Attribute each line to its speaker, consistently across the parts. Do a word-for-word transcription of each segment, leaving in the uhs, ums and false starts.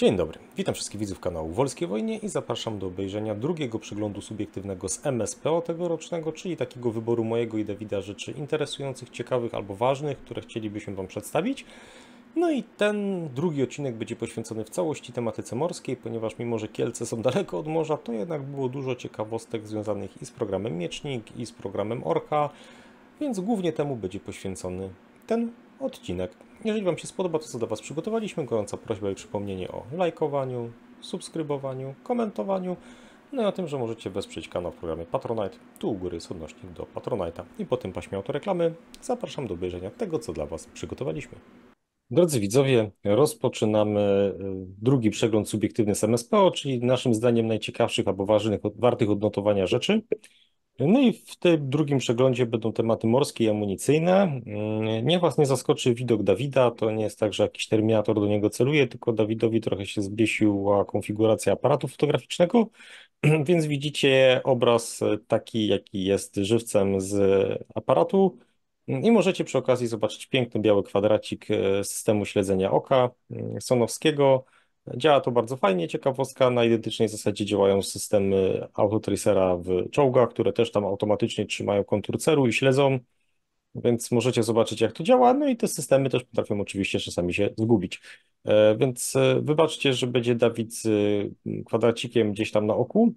Speaker 1: Dzień dobry, witam wszystkich widzów kanału Wolskie Wojnie i zapraszam do obejrzenia drugiego przeglądu subiektywnego z M S P O tegorocznego, czyli takiego wyboru mojego i Dawida rzeczy interesujących, ciekawych albo ważnych, które chcielibyśmy Wam przedstawić. No i ten drugi odcinek będzie poświęcony w całości tematyce morskiej, ponieważ mimo, że Kielce są daleko od morza, to jednak było dużo ciekawostek związanych i z programem Miecznik, i z programem Orka, więc głównie temu będzie poświęcony ten odcinek. Jeżeli Wam się spodoba to, co dla Was przygotowaliśmy, gorąca prośba i przypomnienie o lajkowaniu, subskrybowaniu, komentowaniu, no i o tym, że możecie wesprzeć kanał w programie Patronite. Tu u góry jest odnośnik do Patronite'a. I po tym paśmie autoreklamy zapraszam do obejrzenia tego, co dla Was przygotowaliśmy. Drodzy widzowie, rozpoczynamy drugi przegląd subiektywny z M S P O, czyli naszym zdaniem najciekawszych albo ważnych, wartych odnotowania rzeczy. No i w tym drugim przeglądzie będą tematy morskie i amunicyjne. Niech Was nie zaskoczy widok Dawida, to nie jest tak, że jakiś terminator do niego celuje, tylko Dawidowi trochę się zbiesiła konfiguracja aparatu fotograficznego, więc widzicie obraz taki, jaki jest żywcem z aparatu i możecie przy okazji zobaczyć piękny biały kwadracik systemu śledzenia oka sonowskiego. Działa to bardzo fajnie, ciekawostka, na identycznej zasadzie działają systemy autotracera w czołgach, które też tam automatycznie trzymają kontur ceru i śledzą, więc możecie zobaczyć, jak to działa, no i te systemy też potrafią oczywiście czasami się zgubić. E, Więc e, wybaczcie, że będzie Dawid z e, kwadracikiem gdzieś tam na oku,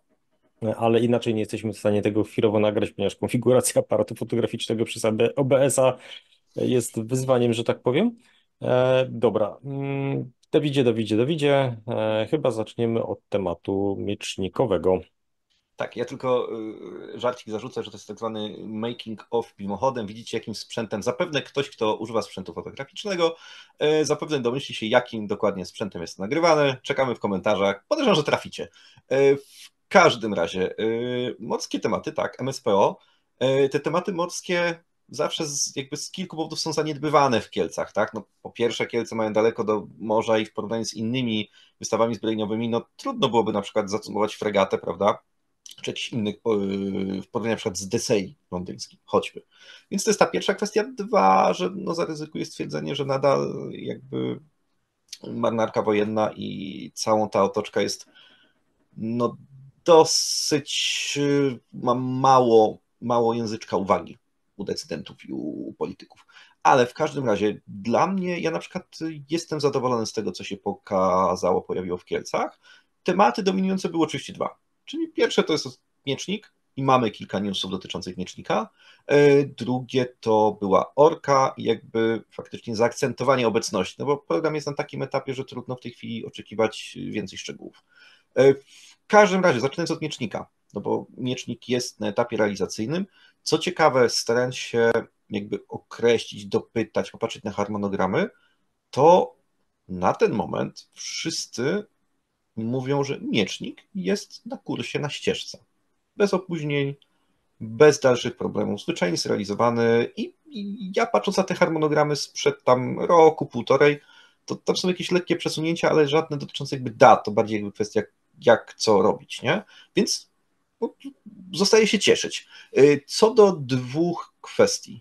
Speaker 1: e, ale inaczej nie jesteśmy w stanie tego chwilowo nagrać, ponieważ konfiguracja aparatu fotograficznego przez O B S-a jest wyzwaniem, że tak powiem. E, dobra. Mm, Dawidzie, Dawidzie, Dawidzie, e, chyba zaczniemy od tematu miecznikowego.
Speaker 2: Tak, ja tylko y, żarcik zarzucę, że to jest tak zwany making of mimochodem. Widzicie, jakim sprzętem, zapewne ktoś, kto używa sprzętu fotograficznego, y, zapewne domyśli się, jakim dokładnie sprzętem jest nagrywane. Czekamy w komentarzach. Podejrzewam, że traficie. Y, w każdym razie, y, morskie tematy, tak, M S P O. Y, te tematy morskie zawsze z, jakby z kilku powodów są zaniedbywane w Kielcach, tak? No, po pierwsze, Kielce mają daleko do morza i w porównaniu z innymi wystawami zbrojeniowymi, no trudno byłoby na przykład zacumować fregatę, prawda? Czy jakichś innych w porównaniu na przykład z Desei londyńskim, choćby. Więc to jest ta pierwsza kwestia. Dwa, że no zaryzykuję stwierdzenie, że nadal jakby marynarka wojenna i całą ta otoczka jest no dosyć, ma mało, mało języczka uwagi u decydentów i u polityków. Ale w każdym razie dla mnie, ja na przykład jestem zadowolony z tego, co się pokazało, pojawiło w Kielcach. Tematy dominujące były oczywiście dwa. Czyli pierwsze to jest miecznik i mamy kilka newsów dotyczących miecznika. Drugie to była Orka i jakby faktycznie zaakcentowanie obecności, no bo program jest na takim etapie, że trudno w tej chwili oczekiwać więcej szczegółów. W każdym razie, zaczynając od miecznika, no bo miecznik jest na etapie realizacyjnym. Co ciekawe, starając się jakby określić, dopytać, popatrzeć na harmonogramy, to na ten moment wszyscy mówią, że miecznik jest na kursie, na ścieżce. Bez opóźnień, bez dalszych problemów, zwyczajnie zrealizowany i, i ja patrząc na te harmonogramy sprzed tam roku, półtorej, to tam są jakieś lekkie przesunięcia, ale żadne dotyczące jakby dat, to bardziej jakby kwestia jak co robić, nie? Więc no, zostaje się cieszyć. Co do dwóch kwestii.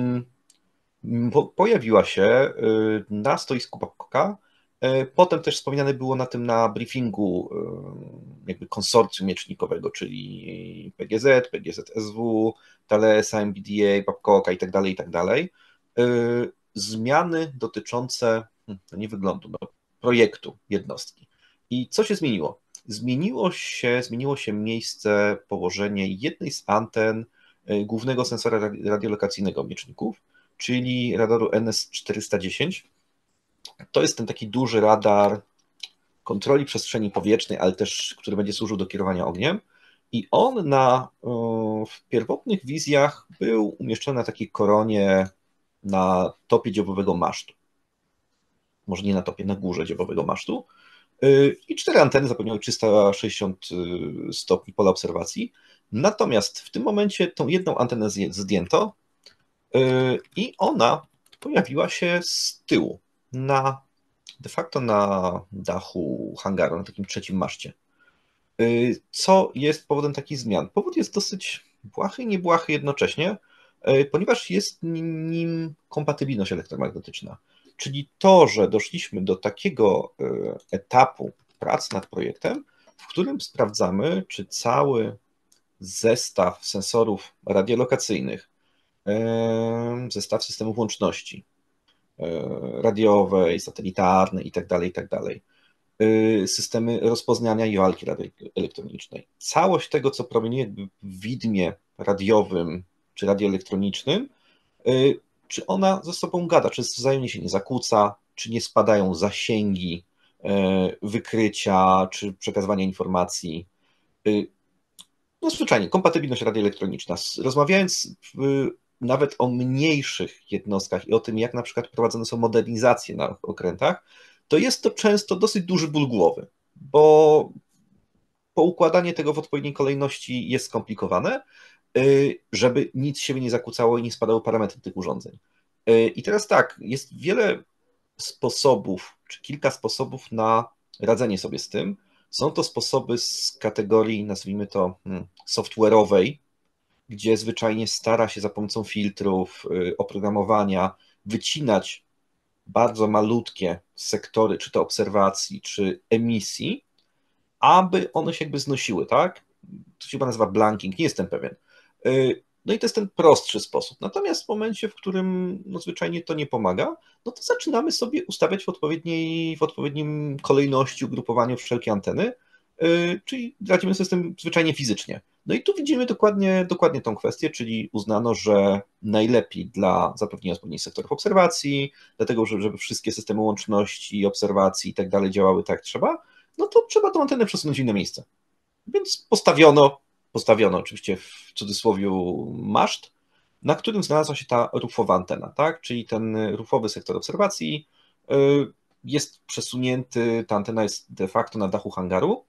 Speaker 2: Pojawiła się na stoisku Babcocka, potem też wspomniane było na tym na briefingu jakby konsorcjum miecznikowego, czyli P G Z, P G Z S W, Thales, A M B D A, Babcocka i tak dalej, i tak dalej. Zmiany dotyczące, no nie wyglądu, no, projektu jednostki. I co się zmieniło? Zmieniło się, zmieniło się miejsce, położenie jednej z anten głównego sensora radiolokacyjnego mieczników, czyli radaru N S czterysta dziesięć. To jest ten taki duży radar kontroli przestrzeni powietrznej, ale też, który będzie służył do kierowania ogniem. I on na, w pierwotnych wizjach był umieszczony na takiej koronie na topie dziobowego masztu. Może nie na topie, na górze dziobowego masztu. I cztery anteny zapewniały trzysta sześćdziesiąt stopni pola obserwacji. Natomiast w tym momencie tą jedną antenę zdjęto i ona pojawiła się z tyłu, na, de facto na dachu hangaru, na takim trzecim maszcie. Co jest powodem takich zmian? Powód jest dosyć błahy i niebłahy jednocześnie, ponieważ jest nim kompatybilność elektromagnetyczna. Czyli to, że doszliśmy do takiego etapu prac nad projektem, w którym sprawdzamy, czy cały zestaw sensorów radiolokacyjnych, zestaw systemów łączności radiowej, satelitarnej itd., itd., systemy rozpoznania i walki radioelektronicznej. Całość tego, co promieniuje w widmie radiowym czy radioelektronicznym, czy ona ze sobą gada, czy wzajemnie się nie zakłóca, czy nie spadają zasięgi wykrycia, czy przekazywania informacji. No zwyczajnie, kompatybilność radioelektroniczna. Rozmawiając w, nawet o mniejszych jednostkach i o tym, jak na przykład prowadzone są modernizacje na okrętach, to jest to często dosyć duży ból głowy, bo poukładanie tego w odpowiedniej kolejności jest skomplikowane, żeby nic się nie zakłócało i nie spadały parametry tych urządzeń. I teraz tak, jest wiele sposobów, czy kilka sposobów na radzenie sobie z tym. Są to sposoby z kategorii, nazwijmy to, software'owej, gdzie zwyczajnie stara się za pomocą filtrów, oprogramowania wycinać bardzo malutkie sektory, czy to obserwacji, czy emisji, aby one się jakby znosiły, tak? To się chyba nazywa blanking, nie jestem pewien. No i to jest ten prostszy sposób. Natomiast w momencie, w którym no, zwyczajnie to nie pomaga, no to zaczynamy sobie ustawiać w odpowiedniej, w odpowiednim kolejności, ugrupowaniu wszelkie anteny, yy, czyli radzimy sobie z tym zwyczajnie fizycznie. No i tu widzimy dokładnie, dokładnie tą kwestię, czyli uznano, że najlepiej dla zapewnienia odpowiednich sektorów obserwacji, dlatego, że żeby wszystkie systemy łączności, obserwacji i tak dalej działały tak jak trzeba, no to trzeba tą antenę przesunąć w inne miejsce. Więc postawiono postawiono oczywiście w cudzysłowie maszt, na którym znalazła się ta rufowa antena, tak? Czyli ten rufowy sektor obserwacji jest przesunięty, ta antena jest de facto na dachu hangaru.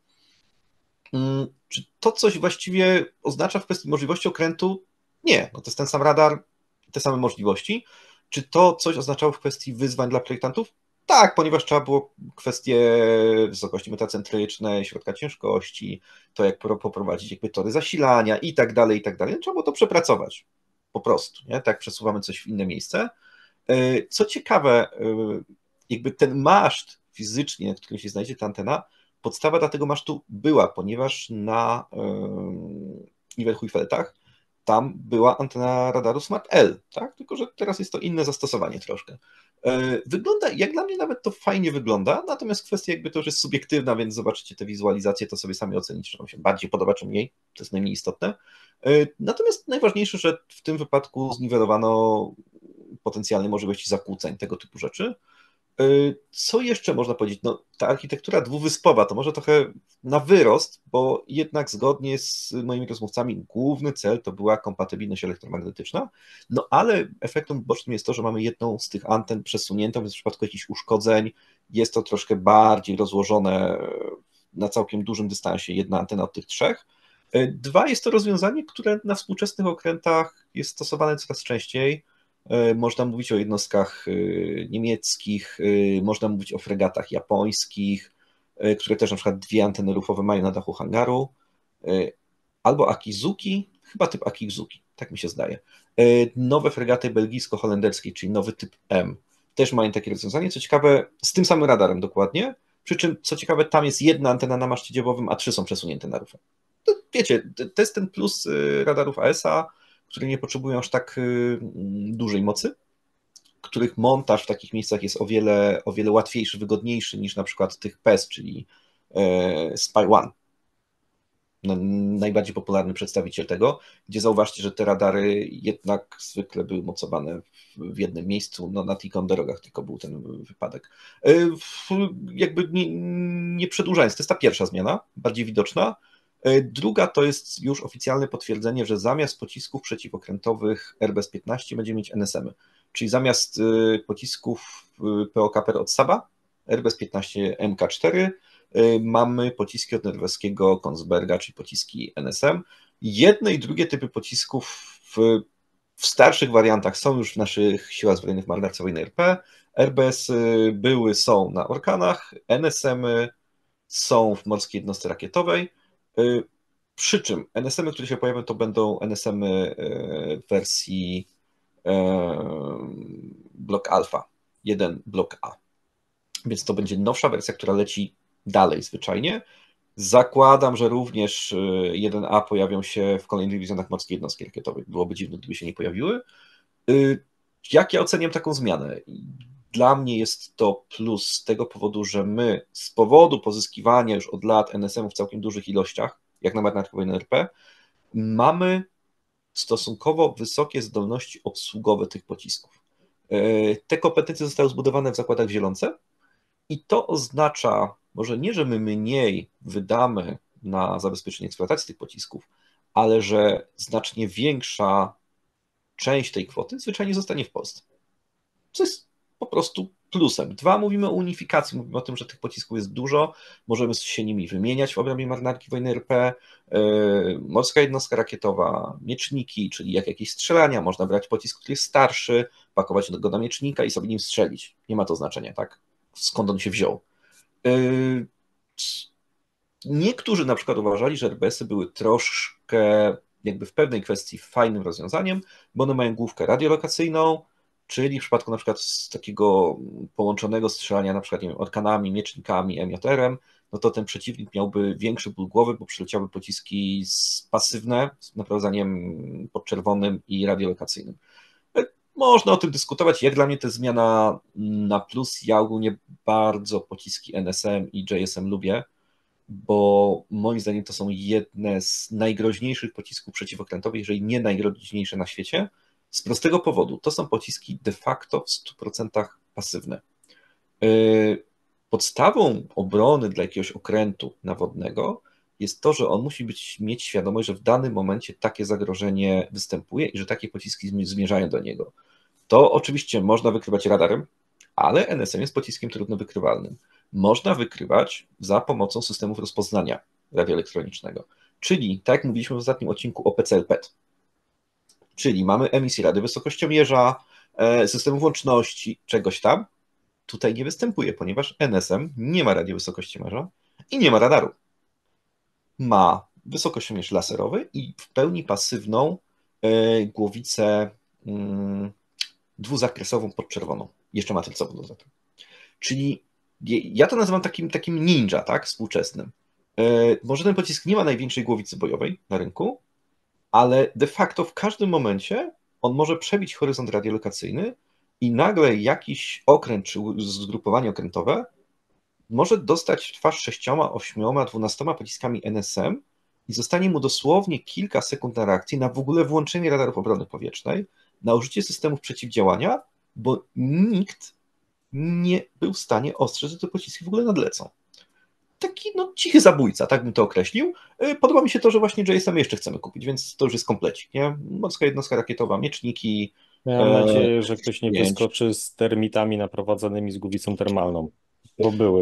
Speaker 2: Czy to coś właściwie oznacza w kwestii możliwości okrętu? Nie, no to jest ten sam radar, te same możliwości. Czy to coś oznaczało w kwestii wyzwań dla projektantów? Tak, ponieważ trzeba było kwestie wysokości metacentrycznej, środka ciężkości, to jak poprowadzić jakby tory zasilania i tak dalej, i tak dalej. Trzeba było to przepracować po prostu, nie? Tak przesuwamy coś w inne miejsce. Co ciekawe, jakby ten maszt fizycznie, w którym się znajdzie ta antena, podstawa dla tego masztu była, ponieważ na Niederhuyfeldtach tam była antena radaru Smart-L, tak? Tylko że teraz jest to inne zastosowanie troszkę. Wygląda, jak dla mnie nawet to fajnie wygląda, natomiast kwestia jakby to już jest subiektywna, więc zobaczycie te wizualizacje, to sobie sami ocenicie, czy wam się bardziej podoba, czy mniej, to jest najmniej istotne. Natomiast najważniejsze, że w tym wypadku zniwelowano potencjalne możliwości zakłóceń, tego typu rzeczy. Co jeszcze można powiedzieć? No, ta architektura dwuwyspowa to może trochę na wyrost, bo jednak zgodnie z moimi rozmówcami główny cel to była kompatybilność elektromagnetyczna, no ale efektem bocznym jest to, że mamy jedną z tych anten przesuniętą, więc w przypadku jakichś uszkodzeń jest to troszkę bardziej rozłożone na całkiem dużym dystansie, jedna antena od tych trzech. Dwa, jest to rozwiązanie, które na współczesnych okrętach jest stosowane coraz częściej. Można mówić o jednostkach niemieckich, można mówić o fregatach japońskich, które też na przykład dwie anteny rufowe mają na dachu hangaru, albo Akizuki, chyba typ Akizuki, tak mi się zdaje. Nowe fregaty belgijsko-holenderskie, czyli nowy typ M, też mają takie rozwiązanie, co ciekawe, z tym samym radarem dokładnie, przy czym, co ciekawe, tam jest jedna antena na maszcie dziobowym, a trzy są przesunięte na rufę. To, wiecie, to jest ten plus radarów A S A, które nie potrzebują aż tak dużej mocy, których montaż w takich miejscach jest o wiele, o wiele łatwiejszy, wygodniejszy niż na przykład tych P E S, czyli Spy One. No, najbardziej popularny przedstawiciel tego, gdzie zauważcie, że te radary jednak zwykle były mocowane w jednym miejscu, no na Ticon drogach tylko był ten wypadek. Jakby nie, nie przedłużając, to jest ta pierwsza zmiana, bardziej widoczna. Druga to jest już oficjalne potwierdzenie, że zamiast pocisków przeciwokrętowych R B S piętnaście będzie mieć N S M-y, czyli zamiast pocisków P O K P R od Saba, R B S piętnaście M K cztery, mamy pociski od norweskiego Kongsberga, czyli pociski N S M. Jedne i drugie typy pocisków w, w starszych wariantach są już w naszych siłach zbrojnych marynarce wojennej R P. R B S były, są na Orkanach, N S M-y są w morskiej jednostce rakietowej. Przy czym N S M-y, które się pojawią, to będą N S M-y w wersji Block Alpha. jeden blok A. Więc to będzie nowsza wersja, która leci dalej zwyczajnie. Zakładam, że również jeden A pojawią się w kolejnych dywizjonach morskiej jednostki rakietowej. Byłoby dziwne, gdyby się nie pojawiły. Jak ja oceniam taką zmianę? Dla mnie jest to plus z tego powodu, że my z powodu pozyskiwania już od lat N S M-ów w całkiem dużych ilościach, jak na marynarkę wojenną R P, mamy stosunkowo wysokie zdolności obsługowe tych pocisków. Te kompetencje zostały zbudowane w zakładach w Zielonce i to oznacza, może nie, że my mniej wydamy na zabezpieczenie eksploatacji tych pocisków, ale że znacznie większa część tej kwoty zwyczajnie zostanie w Polsce. Co jest po prostu plusem. Dwa, mówimy o unifikacji, mówimy o tym, że tych pocisków jest dużo, możemy się nimi wymieniać w obrębie marynarki wojennej R P, yy, morska jednostka rakietowa, mieczniki, czyli jak jakieś strzelania, można brać pocisk, który jest starszy, pakować go do miecznika i sobie nim strzelić. Nie ma to znaczenia, tak? Skąd on się wziął. Yy, niektórzy na przykład uważali, że R B S-y były troszkę jakby w pewnej kwestii fajnym rozwiązaniem, bo one mają główkę radiolokacyjną, czyli w przypadku na przykład z takiego połączonego strzelania na przykład nie wiem, orkanami, miecznikami, emiatorem, no to ten przeciwnik miałby większy ból głowy, bo przyleciały pociski pasywne z naprowadzaniem podczerwonym i radiolokacyjnym. Można o tym dyskutować. Jak dla mnie to jest zmiana na plus. Ja ogólnie bardzo pociski N S M i J S M lubię, bo moim zdaniem to są jedne z najgroźniejszych pocisków przeciwokrętowych, jeżeli nie najgroźniejsze na świecie. Z prostego powodu, to są pociski de facto w stu procentach pasywne. Podstawą obrony dla jakiegoś okrętu nawodnego jest to, że on musi być, mieć świadomość, że w danym momencie takie zagrożenie występuje i że takie pociski zmierzają do niego. To oczywiście można wykrywać radarem, ale N S M jest pociskiem trudno wykrywalnym. Można wykrywać za pomocą systemów rozpoznania radioelektronicznego, czyli tak jak mówiliśmy w ostatnim odcinku o P C L P E T. Czyli mamy emisję rady wysokościomierza, systemu łączności, czegoś tam. Tutaj nie występuje, ponieważ N S M nie ma radiowysokościomierza i nie ma radaru. Ma wysokościomierz laserowy i w pełni pasywną głowicę dwuzakresową podczerwoną. Jeszcze matrycową do tego. Czyli ja to nazywam takim, takim ninja, tak, współczesnym. Może ten pocisk nie ma największej głowicy bojowej na rynku, ale de facto w każdym momencie on może przebić horyzont radiolokacyjny i nagle jakiś okręt czy zgrupowanie okrętowe może dostać w twarz sześcioma, ośmioma, dwunastoma pociskami N S M i zostanie mu dosłownie kilka sekund na reakcję na w ogóle włączenie radarów obrony powietrznej, na użycie systemów przeciwdziałania, bo nikt nie był w stanie ostrzec, że te pociski w ogóle nadlecą. Taki no, cichy zabójca, tak bym to określił. Podoba mi się to, że właśnie J S M jeszcze chcemy kupić, więc to już jest komplecik, nie? Morska jednostka rakietowa, mieczniki.
Speaker 1: Miałem
Speaker 2: e,
Speaker 1: nadzieję, że ktoś nie
Speaker 2: pięć.
Speaker 1: wyskoczy z termitami naprowadzonymi z głowicą termalną, bo były.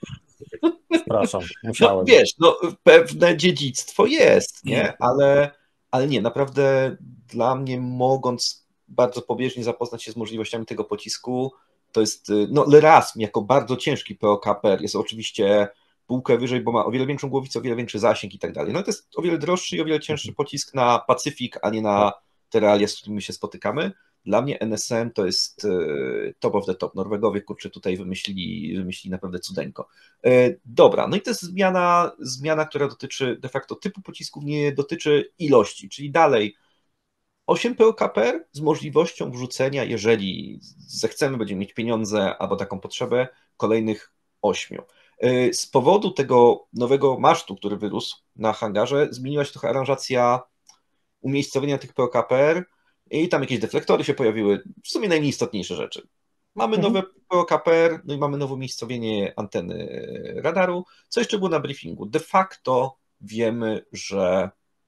Speaker 1: Przepraszam,
Speaker 2: No
Speaker 1: musiałem.
Speaker 2: wiesz, no pewne dziedzictwo jest, nie? Ale, ale nie, naprawdę dla mnie mogąc bardzo pobieżnie zapoznać się z możliwościami tego pocisku, to jest, no LRASM jako bardzo ciężki P O K P R jest oczywiście półkę wyżej, bo ma o wiele większą głowicę, o wiele większy zasięg i tak dalej. No to jest o wiele droższy i o wiele cięższy pocisk na Pacyfik, a nie na te realia, z którymi się spotykamy. Dla mnie N S M to jest top of the top. Norwegowie, kurczę, tutaj wymyślili, wymyślili naprawdę cudeńko. Dobra, no i to jest zmiana, zmiana, która dotyczy de facto typu pocisków, nie dotyczy ilości, czyli dalej osiem P O K P R z możliwością wrzucenia, jeżeli zechcemy, będziemy mieć pieniądze albo taką potrzebę, kolejnych ośmiu. Z powodu tego nowego masztu, który wyrósł na hangarze, zmieniła się trochę aranżacja umiejscowienia tych P O K P R i tam jakieś deflektory się pojawiły, w sumie najnieistotniejsze rzeczy. Mamy
Speaker 1: Mhm.
Speaker 2: nowe P O K P R, no i mamy nowe umiejscowienie anteny radaru. Co jeszcze było na briefingu? De facto wiemy, że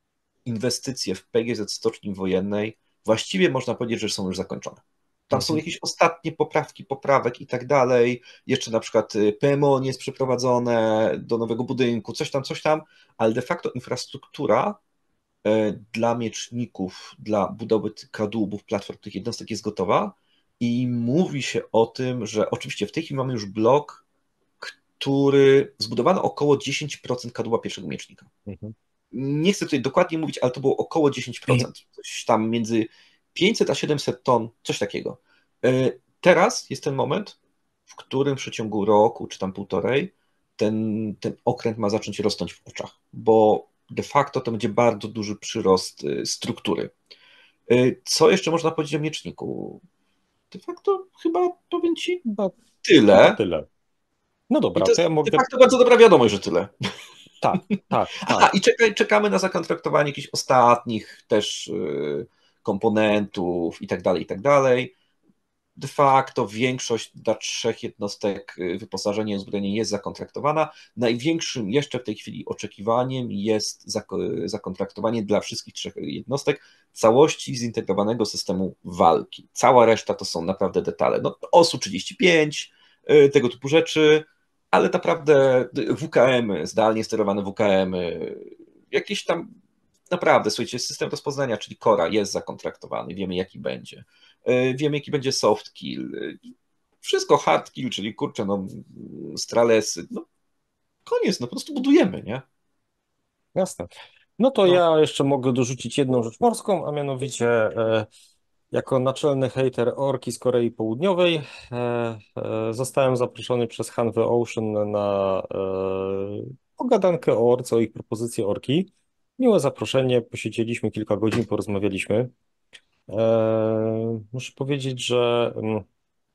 Speaker 2: inwestycje w P G Z stoczni wojennej właściwie można powiedzieć, że są już zakończone. Tam są jakieś ostatnie poprawki, poprawek i tak dalej. Jeszcze na przykład P M O nie jest przeprowadzone do nowego budynku, coś tam, coś tam, ale de facto infrastruktura dla mieczników, dla budowy kadłubów, platform tych jednostek jest gotowa i mówi się o tym, że oczywiście w tej chwili mamy już blok, który zbudowano około dziesięć procent kadłuba pierwszego miecznika.
Speaker 1: Mhm.
Speaker 2: Nie chcę tutaj dokładnie mówić, ale to było około dziesięć procent. Coś tam między pięćset a siedemset ton, coś takiego. teraz jest ten moment, w którym w przeciągu roku czy tam półtorej ten, ten okręt ma zacząć rosnąć w oczach, bo de facto to będzie bardzo duży przyrost y, struktury. Y, Co jeszcze można powiedzieć o mieczniku? De facto chyba powiem Ci
Speaker 1: Chyba, chyba
Speaker 2: tyle.
Speaker 1: tyle. No
Speaker 2: I
Speaker 1: dobra,
Speaker 2: to
Speaker 1: to
Speaker 2: jest
Speaker 1: ja
Speaker 2: de
Speaker 1: mogę.
Speaker 2: facto bardzo dobra wiadomość, że tyle.
Speaker 1: Tak, tak,
Speaker 2: Aha,
Speaker 1: tak.
Speaker 2: i czekaj, czekamy na zakontraktowanie jakichś ostatnich też y, komponentów i tak dalej, i tak dalej. De facto większość dla trzech jednostek y, wyposażenie i uzbrojenie jest zakontraktowana. Największym jeszcze w tej chwili oczekiwaniem jest zako- zakontraktowanie dla wszystkich trzech jednostek całości zintegrowanego systemu walki. Cała reszta to są naprawdę detale. No, O S U trzydzieści pięć, y, tego typu rzeczy, ale naprawdę W K M, zdalnie sterowane W K M, jakieś tam naprawdę, słuchajcie, system rozpoznania, czyli Cora jest zakontraktowany, wiemy jaki będzie. Yy, Wiemy jaki będzie soft kill. Yy, Wszystko hard kill, czyli kurczę, no stralesy, no koniec, no po prostu budujemy, nie?
Speaker 1: Jasne. No to
Speaker 2: No.
Speaker 1: ja jeszcze mogę dorzucić jedną rzecz morską, a mianowicie e, jako naczelny hejter orki z Korei Południowej e, e, zostałem zaproszony przez Hanwę Ocean na e, pogadankę o orce, o ich propozycję orki. Miłe zaproszenie, posiedzieliśmy kilka godzin, porozmawialiśmy. E, muszę powiedzieć, że mm,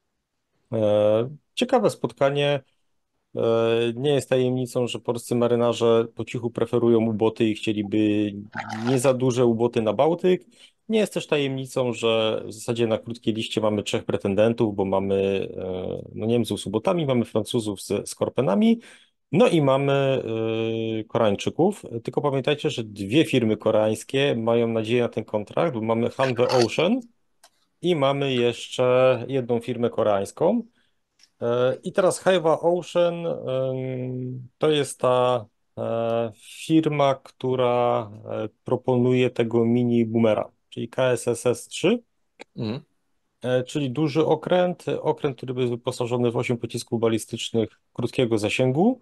Speaker 1: e, ciekawe spotkanie. E, Nie jest tajemnicą, że polscy marynarze po cichu preferują uboty i chcieliby nie za duże uboty na Bałtyk. Nie jest też tajemnicą, że w zasadzie na krótkiej liście mamy trzech pretendentów, bo mamy e, no, Niemców z ubotami, mamy Francuzów z skorpenami, no i mamy e, Koreańczyków. Tylko pamiętajcie, że dwie firmy koreańskie mają nadzieję na ten kontrakt, bo mamy Hanwha Ocean i mamy jeszcze jedną firmę koreańską. E, I teraz Hive Ocean em, to jest ta e, firma, która e, proponuje tego mini boomera, czyli K S S S trzy,
Speaker 2: Mhm.
Speaker 1: e, czyli duży okręt, okręt, który jest wyposażony w osiem pocisków balistycznych krótkiego zasięgu.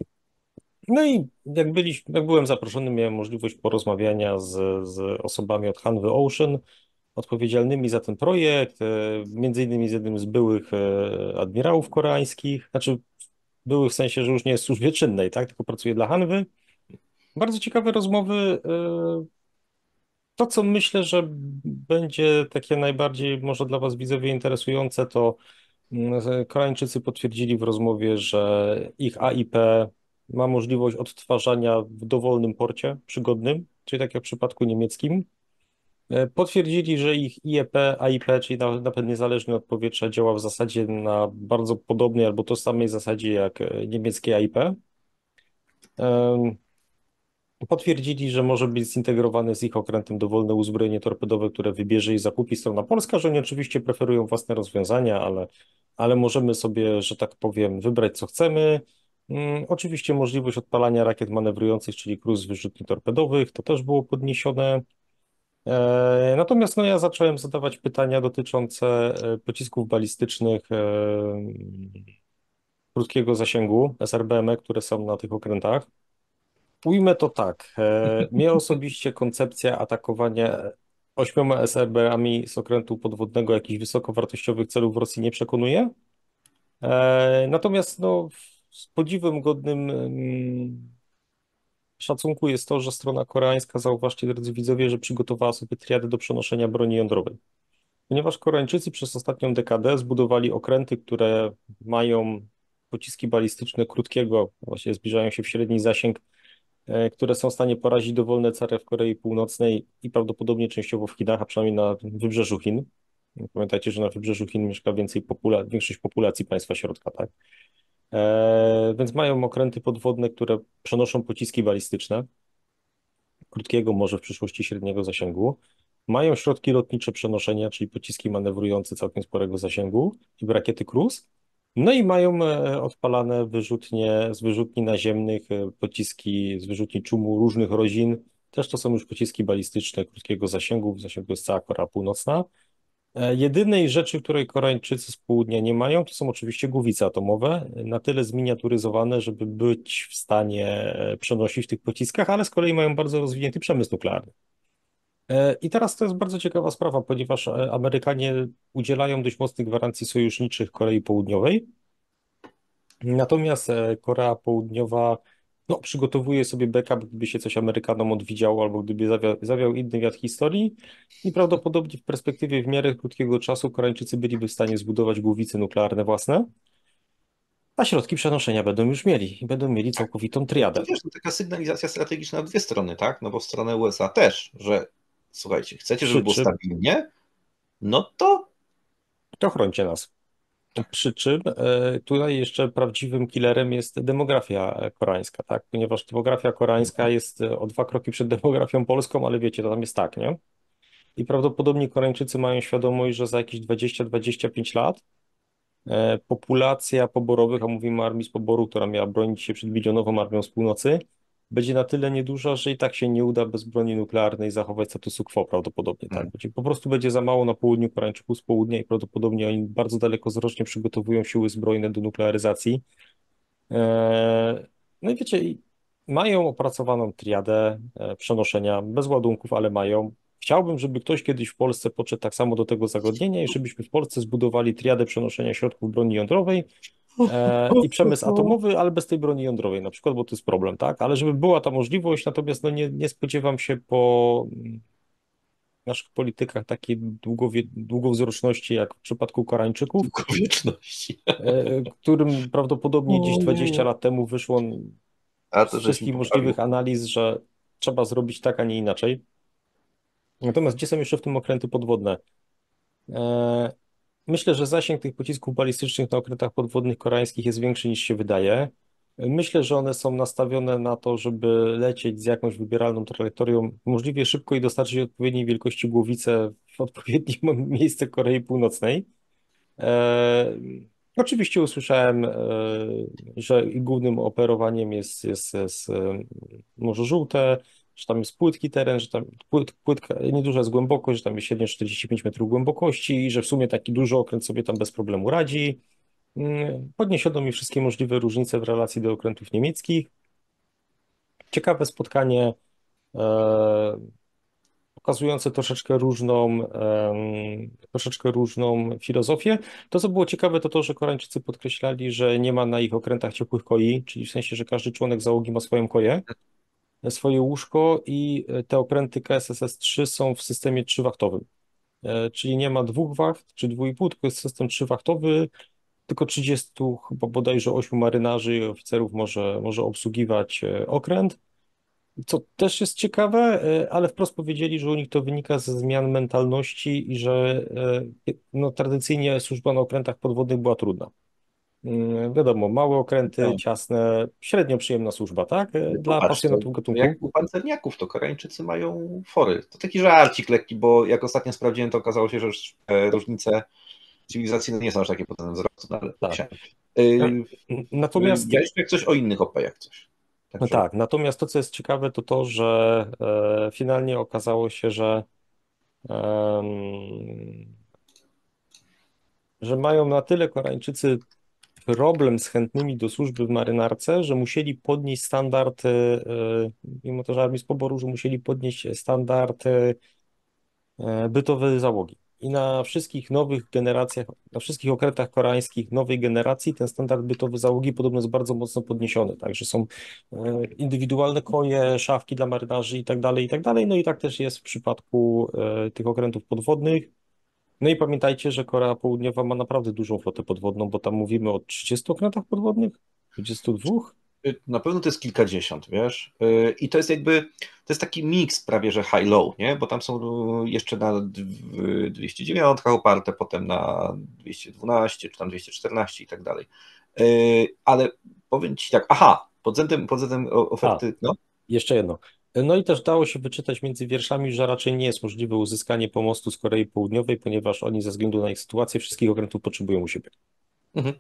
Speaker 1: No i jak byliśmy, jak byłem zaproszony, miałem możliwość porozmawiania z, z osobami od Hanwha Ocean, odpowiedzialnymi za ten projekt, e, między innymi z jednym z byłych e, admirałów koreańskich, znaczy były w sensie, że już nie jest w służbie czynnej, tak, tylko pracuje dla Hanwy. Bardzo ciekawe rozmowy. e, To, co myślę, że będzie takie najbardziej może dla Was widzowie interesujące, to mm, Koreańczycy potwierdzili w rozmowie, że ich A I P ma możliwość odtwarzania w dowolnym porcie przygodnym, czyli tak jak w przypadku niemieckim. E, Potwierdzili, że ich I E P, A I P, czyli na- napęd niezależny od powietrza, działa w zasadzie na bardzo podobnej albo to samej zasadzie jak e, niemieckie A I P. Em, Potwierdzili, że może być zintegrowane z ich okrętem dowolne uzbrojenie torpedowe, które wybierze i zakupi strona polska, że oni oczywiście preferują własne rozwiązania, ale, ale możemy sobie, że tak powiem, wybrać co chcemy. Mm, Oczywiście możliwość odpalania rakiet manewrujących, czyli krus wyrzutni torpedowych, to też było podniesione. E, Natomiast no, ja zacząłem zadawać pytania dotyczące e, pocisków balistycznych e, krótkiego zasięgu, S R B M, które są na tych okrętach. Ujmę to tak. e, Mnie osobiście koncepcja atakowania ośmioma S R B-ami z okrętu podwodnego jakichś wysokowartościowych celów w Rosji nie przekonuje. E, Natomiast no, z podziwem godnym mm, szacunku jest to, że strona koreańska, zauważcie, drodzy widzowie, że przygotowała sobie triady do przenoszenia broni jądrowej. Ponieważ Koreańczycy przez ostatnią dekadę zbudowali okręty, które mają pociski balistyczne krótkiego, właśnie zbliżają się w średni zasięg, e, które są w stanie porazić dowolne cele w Korei Północnej i prawdopodobnie częściowo w Chinach, a przynajmniej na wybrzeżu Chin. Pamiętajcie, że na wybrzeżu Chin mieszka więcej popula większość populacji państwa środka, tak? E, więc mają okręty podwodne, które przenoszą pociski balistyczne krótkiego, może w przyszłości średniego zasięgu. Mają środki lotnicze przenoszenia, czyli pociski manewrujące całkiem sporego zasięgu i rakiety Cruise. No i mają e, odpalane wyrzutnie z wyrzutni naziemnych, e, pociski z wyrzutni czumu różnych rodzin. Też to są już pociski balistyczne krótkiego zasięgu, w zasięgu jest cała Korea Północna. E, Jedynej rzeczy, której Koreańczycy z południa nie mają, to są oczywiście głowice atomowe, na tyle zminiaturyzowane, żeby być w stanie e, przenosić w tych pociskach, ale z kolei mają bardzo rozwinięty przemysł nuklearny. E, I teraz to jest bardzo ciekawa sprawa, ponieważ e, Amerykanie udzielają dość mocnych gwarancji sojuszniczych Korei Południowej, natomiast e, Korea Południowa no, przygotowuje sobie backup, gdyby się coś Amerykanom odwidziało albo gdyby zawiał, zawiał inny wiatr historii i prawdopodobnie w perspektywie w miarę krótkiego czasu Koreańczycy byliby w stanie zbudować głowice nuklearne własne, a środki przenoszenia będą już mieli i będą mieli całkowitą
Speaker 2: No to
Speaker 1: triadę.
Speaker 2: wiesz, to taka sygnalizacja strategiczna na dwie strony, tak? No bo w stronę U S A też, że słuchajcie, chcecie, żeby
Speaker 1: Przy
Speaker 2: było
Speaker 1: czym,
Speaker 2: stabilnie, no to
Speaker 1: to chrońcie nas. Przy czym e, tutaj jeszcze prawdziwym killerem jest demografia e, koreańska, tak? Ponieważ demografia koreańska jest e, o dwa kroki przed demografią polską, ale wiecie, to tam jest tak, nie? I prawdopodobnie Koreańczycy mają świadomość, że za jakieś dwadzieścia dwadzieścia pięć lat e, populacja poborowych, a mówimy o armii z poboru, która miała bronić się przed milionową armią z północy, będzie na tyle nieduża, że i tak się nie uda bez broni nuklearnej zachować statusu quo prawdopodobnie, tak?
Speaker 2: mm,
Speaker 1: Będzie, po prostu będzie za mało na południu Koreańczyków z południa i prawdopodobnie oni bardzo dalekowzrocznie przygotowują siły zbrojne do nuklearyzacji. E, No i wiecie, i mają opracowaną triadę e, przenoszenia bez ładunków, ale mają. Chciałbym, żeby ktoś kiedyś w Polsce podszedł tak samo do tego zagadnienia i żebyśmy w Polsce zbudowali triadę przenoszenia środków broni jądrowej e, i przemysł atomowy, ale bez tej broni jądrowej na przykład, bo to jest problem, tak? Ale żeby była ta możliwość, natomiast no nie, nie spodziewam się po mm, naszych politykach takiej długowie, długowzroczności jak w przypadku Koreańczyków,
Speaker 2: długowieczności.
Speaker 1: e, którym prawdopodobnie gdzieś
Speaker 2: O
Speaker 1: dwadzieścia
Speaker 2: nie.
Speaker 1: lat temu wyszło
Speaker 2: A
Speaker 1: z
Speaker 2: to żeś mi
Speaker 1: wszystkich
Speaker 2: poprawił.
Speaker 1: możliwych analiz, że trzeba zrobić tak, a nie inaczej. Natomiast gdzie są jeszcze w tym okręty podwodne? E, Myślę, że zasięg tych pocisków balistycznych na okrętach podwodnych koreańskich jest większy niż się wydaje. Myślę, że one są nastawione na to, żeby lecieć z jakąś wybieralną trajektorią możliwie szybko i dostarczyć odpowiedniej wielkości głowice w odpowiednie miejsce Korei Północnej. E, Oczywiście usłyszałem, e, że i głównym operowaniem jest, jest, jest e, Morze Żółte, że tam jest płytki teren, że tam płyt, płytka, nieduża jest głębokość, że tam jest średnio czterdzieści pięć metrów głębokości i że w sumie taki duży okręt sobie tam bez problemu radzi. Mm, Podniesiono mi wszystkie możliwe różnice w relacji do okrętów niemieckich. Ciekawe spotkanie. e, Pokazujące troszeczkę różną, em, troszeczkę różną filozofię. To, co było ciekawe, to to, że Koreańczycy podkreślali, że nie ma na ich okrętach ciepłych koi, czyli w sensie, że każdy członek załogi ma swoją koję, swoje łóżko i te okręty K S S S trzy są w systemie trzywachtowym. E, Czyli nie ma dwóch wacht czy dwóch i pół, tylko jest system trzywachtowy, tylko trzydziestu, chyba bodajże ośmiu marynarzy i oficerów może, może obsługiwać e, okręt. Co też jest ciekawe, e, ale wprost powiedzieli, że u nich to wynika ze zmian mentalności i że e, no, tradycyjnie służba na okrętach podwodnych była trudna. Mm, Wiadomo, małe okręty,
Speaker 2: No,
Speaker 1: ciasne, średnio przyjemna służba, tak? E,
Speaker 2: ale
Speaker 1: Dla
Speaker 2: popatrz, to,
Speaker 1: pasjonatów
Speaker 2: to
Speaker 1: gatunku.
Speaker 2: jak u pancerniaków, to Koreańczycy mają fory. To taki żarcik lekki, bo jak ostatnio sprawdziłem, to okazało się, że już, e, różnice cywilizacyjne nie są aż takie pod względem wzrostu, no ale
Speaker 1: Tak.
Speaker 2: się.
Speaker 1: E,
Speaker 2: Y,
Speaker 1: n-
Speaker 2: y,
Speaker 1: Natomiast,
Speaker 2: Ja jeszcze jak coś o innych O P, jak coś.
Speaker 1: no
Speaker 2: Także
Speaker 1: tak, natomiast to, co jest ciekawe, to to, że e, finalnie okazało się, że, em, że mają na tyle Koreańczycy problem z chętnymi do służby w marynarce, że musieli podnieść standard, e, e, mimo to, że armii z poboru, że musieli podnieść standard e, e, bytowy załogi. I na wszystkich nowych generacjach, na wszystkich okrętach koreańskich nowej generacji ten standard bytowy załogi podobno jest bardzo mocno podniesiony. Także są e, indywidualne koje, szafki dla marynarzy i tak dalej, i tak dalej. No i tak też jest w przypadku e, tych okrętów podwodnych. No i pamiętajcie, że Korea Południowa ma naprawdę dużą flotę podwodną, bo tam mówimy o trzydziestu okrętach podwodnych, dwudziestu dwóch.
Speaker 2: y, na pewno to jest kilkadziesiąt, wiesz? Y, I to jest jakby, to jest taki miks prawie, że high-low, nie? Bo tam są y, jeszcze na dw- dwieście dziewięć oparte, potem na dwieście dwanaście, czy tam dwieście czternaście i tak dalej. Y, Ale powiem Ci tak, aha, pod względem, pod względem o-
Speaker 1: A,
Speaker 2: oferty, no,
Speaker 1: jeszcze jedno. No i też dało się wyczytać między wierszami, że raczej nie jest możliwe uzyskanie pomostu z Korei Południowej, ponieważ oni ze względu na ich sytuację wszystkich okrętów potrzebują u siebie.
Speaker 2: mhm.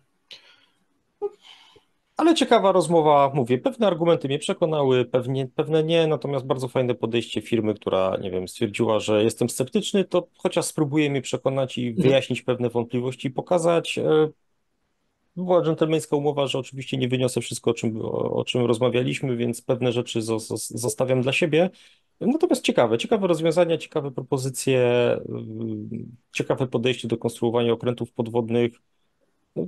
Speaker 1: Ale ciekawa rozmowa, mówię, pewne argumenty mnie przekonały, pewnie, pewne nie, natomiast bardzo fajne podejście firmy, która, nie wiem, stwierdziła, że jestem sceptyczny, to chociaż spróbuje mnie przekonać i
Speaker 2: Mhm.
Speaker 1: wyjaśnić pewne wątpliwości i pokazać. e, była dżentelmeńska umowa, że oczywiście nie wyniosę wszystko, o czym, o, o czym rozmawialiśmy, więc pewne rzeczy zo- zo- zostawiam dla siebie. Natomiast ciekawe, ciekawe rozwiązania, ciekawe propozycje, yy, ciekawe podejście do konstruowania okrętów podwodnych. No,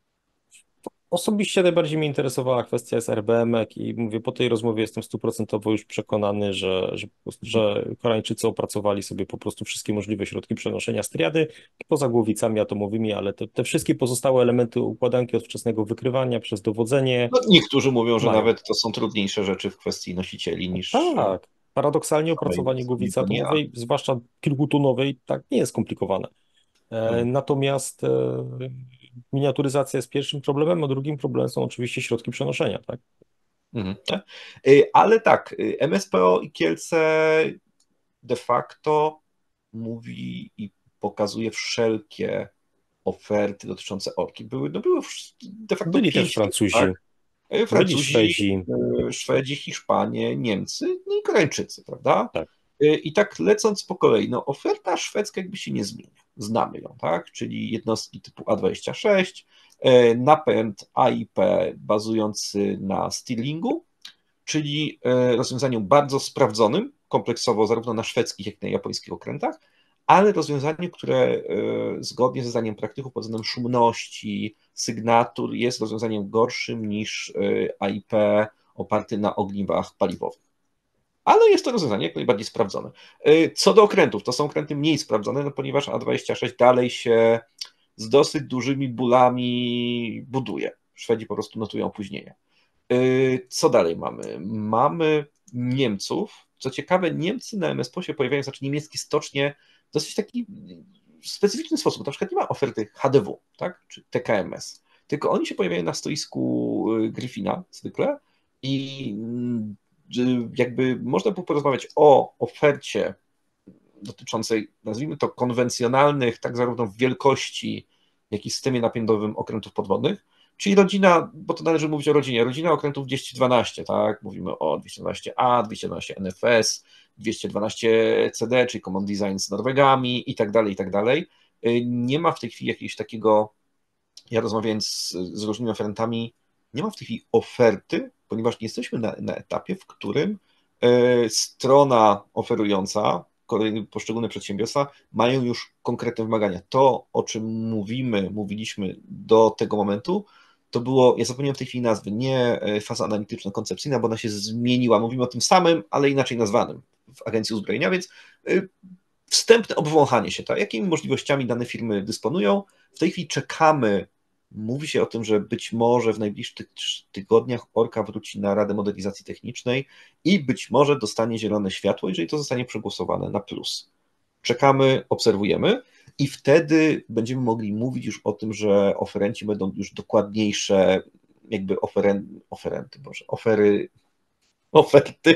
Speaker 1: osobiście najbardziej mnie interesowała kwestia S R B M ek i mówię, po tej rozmowie jestem stuprocentowo już przekonany, że, że, po prostu- że Koreańczycy opracowali sobie po prostu wszystkie możliwe środki przenoszenia z triady, poza głowicami atomowymi, ale te, te wszystkie pozostałe elementy układanki od wczesnego wykrywania przez dowodzenie
Speaker 2: No, niektórzy mówią, że
Speaker 1: mają.
Speaker 2: nawet to są trudniejsze rzeczy w kwestii nosicieli niż e,
Speaker 1: Tak, paradoksalnie
Speaker 2: samej,
Speaker 1: opracowanie
Speaker 2: samej
Speaker 1: głowicy
Speaker 2: broni. A,
Speaker 1: atomowej, zwłaszcza kilkutonowej, tak nie jest skomplikowane. E,
Speaker 2: mhm,
Speaker 1: Natomiast e, miniaturyzacja jest pierwszym problemem, a drugim problemem są oczywiście środki przenoszenia, tak?
Speaker 2: mhm, tak. Y, Ale tak, y, M S P O i Kielce de facto mówi i pokazuje wszelkie oferty dotyczące orki. Były, no były wsz- de facto
Speaker 1: Byli też
Speaker 2: pięć firm, tak?
Speaker 1: Francuzi,
Speaker 2: Y,
Speaker 1: byli
Speaker 2: Francuzi,
Speaker 1: Szwedzi,
Speaker 2: y, Szwedzi, Hiszpanie, Niemcy, no i Koreańczycy, prawda?
Speaker 1: tak.
Speaker 2: Y, I tak lecąc po kolei, no oferta szwedzka jakby się nie zmienia. Znamy ją, tak? Czyli jednostki typu A dwadzieścia sześć, y, napęd A I P bazujący na Stirlingu, czyli y, rozwiązaniu bardzo sprawdzonym kompleksowo zarówno na szwedzkich, jak i na japońskich okrętach, ale rozwiązanie, które y, zgodnie ze zdaniem praktyków pod względem szumności, sygnatur jest rozwiązaniem gorszym niż y, A I P oparty na ogniwach paliwowych. Ale jest to rozwiązanie jak najbardziej sprawdzone. Y, Co do okrętów, to są okręty mniej sprawdzone, no ponieważ A dwadzieścia sześć dalej się z dosyć dużymi bólami buduje. Szwedzi po prostu notują opóźnienia. Y, Co dalej mamy? Mamy Niemców. Co ciekawe, Niemcy na M S P O się pojawiają, znaczy niemieckie stocznie w dosyć taki specyficzny sposób. Na przykład nie ma oferty H D W, tak? Czy T K M S, tylko oni się pojawiają na stoisku y, Gryfina zwykle i mm, y, jakby można było porozmawiać o ofercie dotyczącej, nazwijmy to, konwencjonalnych, tak zarówno w wielkości, jak i systemie napędowym okrętów podwodnych, czyli rodzina, bo to należy mówić o rodzinie, rodzina okrętów dwieście dwanaście, tak, mówimy o dwieście dwanaście A, dwieście dwanaście N F S, dwieście dwanaście C D, czyli Common Design z Norwegami i tak dalej, i tak dalej. Nie ma w tej chwili jakiegoś takiego, ja rozmawiając z, z różnymi oferentami, nie ma w tej chwili oferty, ponieważ nie jesteśmy na, na etapie, w którym e, strona oferująca, kolejne poszczególne przedsiębiorstwa mają już konkretne wymagania. To, o czym mówimy, mówiliśmy do tego momentu, to było, ja zapomniałem w tej chwili nazwy, nie e, faza analityczno-koncepcyjna, bo ona się zmieniła. Mówimy o tym samym, ale inaczej nazwanym w Agencji Uzbrojenia, więc e, wstępne obwąchanie się, tak? Jakimi możliwościami dane firmy dysponują. W tej chwili czekamy. Mówi się o tym, że być może w najbliższych tygodniach Orka wróci na Radę Modernizacji Technicznej i być może dostanie zielone światło, jeżeli to zostanie przegłosowane na plus. Czekamy, obserwujemy i wtedy będziemy mogli mówić już o tym, że oferenci będą już dokładniejsze, jakby oferen, oferenty, boże, ofery, oferty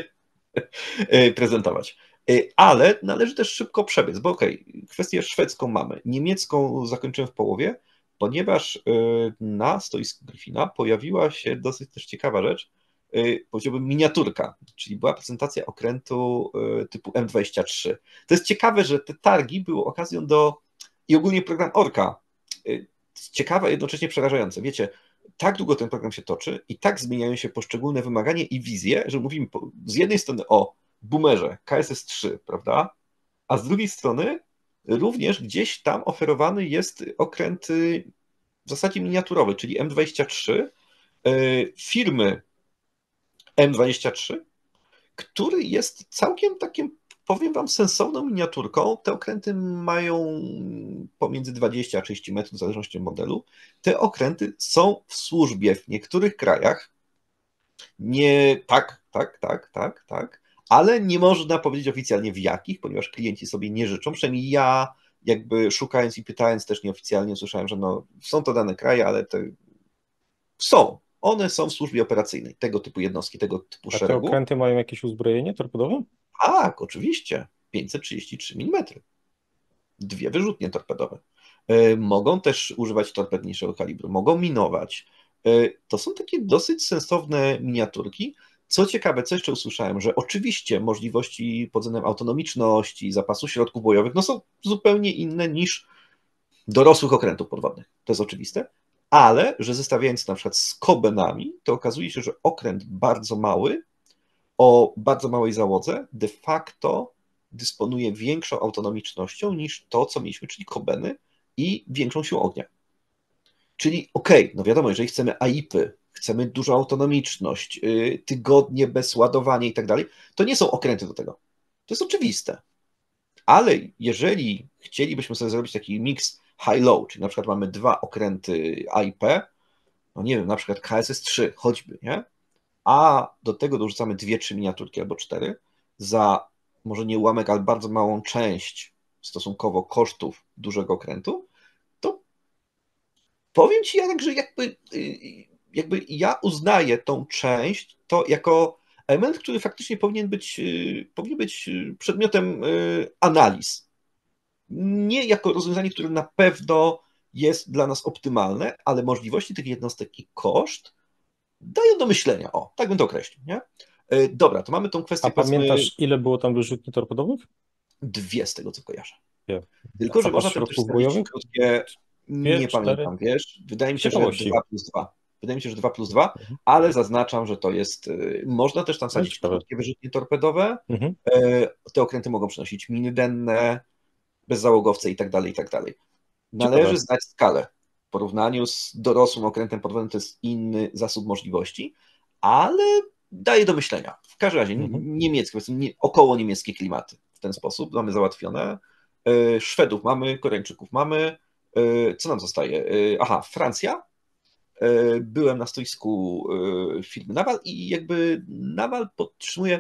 Speaker 2: prezentować. Ale należy też szybko przebiec, bo okej, okay, kwestię szwedzką mamy, niemiecką zakończyłem w połowie, ponieważ na stoisku Gryfina pojawiła się dosyć też ciekawa rzecz, powiedziałbym miniaturka, czyli była prezentacja okrętu typu M dwadzieścia trzy. To jest ciekawe, że te targi były okazją do, i ogólnie program Orka, ciekawe, jednocześnie przerażające. Wiecie, tak długo ten program się toczy i tak zmieniają się poszczególne wymagania i wizje, że mówimy z jednej strony o boomerze K S S trzy, prawda? A z drugiej strony również gdzieś tam oferowany jest okręt w zasadzie miniaturowy, czyli M dwadzieścia trzy firmy M dwadzieścia trzy, który jest całkiem takim, powiem wam, sensowną miniaturką. Te okręty mają pomiędzy dwadzieścia a trzydzieści metrów w zależności od modelu. Te okręty są w służbie w niektórych krajach. Nie, tak, tak, tak, tak, tak, ale nie można powiedzieć oficjalnie w jakich, ponieważ klienci sobie nie życzą. Przynajmniej ja, jakby szukając i pytając też nieoficjalnie, usłyszałem, że no, są to dane kraje, ale te są. One są w służbie operacyjnej, tego typu jednostki, tego typu
Speaker 1: A te
Speaker 2: szeregu.
Speaker 1: okręty mają jakieś uzbrojenie torpedowe?
Speaker 2: Tak, oczywiście. pięćset trzydzieści trzy milimetry. Dwie wyrzutnie torpedowe. E, Mogą też używać torped mniejszego kalibru, mogą minować. E, To są takie dosyć sensowne miniaturki. Co ciekawe, co jeszcze usłyszałem, że oczywiście możliwości pod względem autonomiczności, zapasu środków bojowych, no są zupełnie inne niż dorosłych okrętów podwodnych. To jest oczywiste, ale że zestawiając na przykład z Kobenami, to okazuje się, że okręt bardzo mały, o bardzo małej załodze, de facto dysponuje większą autonomicznością niż to, co mieliśmy, czyli Kobeny i większą siłą ognia. Czyli okej, okay, no wiadomo, jeżeli chcemy A I P-y, chcemy dużą autonomiczność, yy, tygodnie bez ładowania i tak dalej, to nie są okręty do tego. To jest oczywiste. Ale jeżeli chcielibyśmy sobie zrobić taki miks high-low, czyli na przykład mamy dwa okręty A I P, no nie wiem, na przykład K S S trzy choćby, nie? A do tego dorzucamy dwie, trzy miniaturki albo cztery za może nie ułamek, ale bardzo małą część stosunkowo kosztów dużego okrętu, to powiem Ci, Jarek, że jakby, jakby ja uznaję tą część to jako element, który faktycznie powinien być, powinien być przedmiotem analiz. Nie jako rozwiązanie, które na pewno jest dla nas optymalne, ale możliwości tych jednostek i koszt dają do myślenia. O, tak bym to określił, nie? Dobra, to mamy tą kwestię,
Speaker 1: A
Speaker 2: powiedzmy,
Speaker 1: pamiętasz, ile było tam wyrzutni torpedowych?
Speaker 2: dwie z tego, co kojarzę.
Speaker 1: Nie. A
Speaker 2: Tylko, że
Speaker 1: zapas
Speaker 2: można tam też
Speaker 1: środków
Speaker 2: wsadzić
Speaker 1: bojowych?
Speaker 2: krótkie,
Speaker 1: Dwie,
Speaker 2: nie
Speaker 1: cztery?
Speaker 2: pamiętam, wiesz, wydaje mi
Speaker 1: Z
Speaker 2: się, że
Speaker 1: ciekawości.
Speaker 2: dwa plus dwa. Wydaje mi się, że dwa plus dwa,
Speaker 1: Mhm.
Speaker 2: ale zaznaczam, że to jest, można też tam
Speaker 1: No
Speaker 2: wsadzić
Speaker 1: ciekawe.
Speaker 2: krótkie wyrzutnie torpedowe,
Speaker 1: Mhm.
Speaker 2: te okręty mogą przynosić miny denne, bezzałogowce i tak dalej, i tak dalej. Należy
Speaker 1: Ciekawe.
Speaker 2: znać skalę. W porównaniu z dorosłym okrętem podwodnym to jest inny zasób możliwości, ale daje do myślenia. W każdym razie
Speaker 1: Mhm.
Speaker 2: niemieckie, powiedzmy około niemieckie klimaty w ten sposób mamy załatwione. Szwedów mamy, Koreańczyków mamy. Co nam zostaje? Aha, Francja. Byłem na stoisku firmy Naval i jakby Naval podtrzymuje,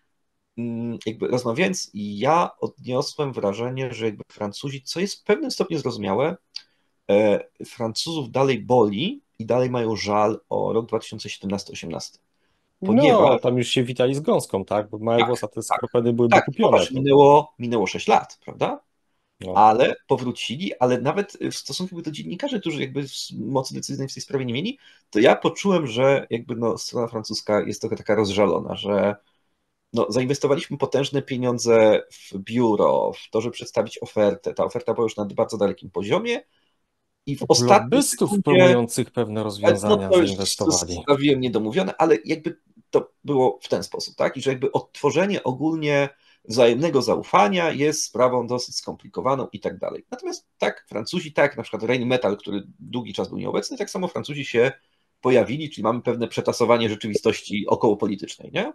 Speaker 2: jakby rozmawiając, ja odniosłem wrażenie, że jakby Francuzi, co jest w pewnym stopniu zrozumiałe, Francuzów dalej boli i dalej mają żal o rok dwa tysiące siedemnasty osiemnasty.
Speaker 1: No,
Speaker 2: Ponieważ,
Speaker 1: tam już się witali z gąską, tak? Bo małe
Speaker 2: tak,
Speaker 1: włosa te
Speaker 2: tak,
Speaker 1: skorpeny były
Speaker 2: tak,
Speaker 1: dokupione.
Speaker 2: popatrz,
Speaker 1: To...
Speaker 2: minęło, minęło sześć lat, prawda?
Speaker 1: No.
Speaker 2: Ale powrócili, ale nawet w stosunku do dziennikarzy, którzy jakby mocy decyzyjnej w tej sprawie nie mieli, to ja poczułem, że jakby no, strona francuska jest trochę taka rozżalona, że no, zainwestowaliśmy potężne pieniądze w biuro, w to, żeby przedstawić ofertę. Ta oferta była już na bardzo dalekim poziomie i w
Speaker 1: W
Speaker 2: ostatniej
Speaker 1: lobbystów
Speaker 2: sekundzie,
Speaker 1: promujących pewne
Speaker 2: no
Speaker 1: rozwiązania
Speaker 2: to już
Speaker 1: zainwestowali.
Speaker 2: zostawiłem niedomówione, ale jakby to było w ten sposób, tak? I że jakby odtworzenie ogólnie wzajemnego zaufania jest sprawą dosyć skomplikowaną i tak dalej. Natomiast tak, Francuzi, tak, na przykład Rain Metal, który długi czas był nieobecny, tak samo Francuzi się pojawili, czyli mamy pewne przetasowanie rzeczywistości okołopolitycznej, nie?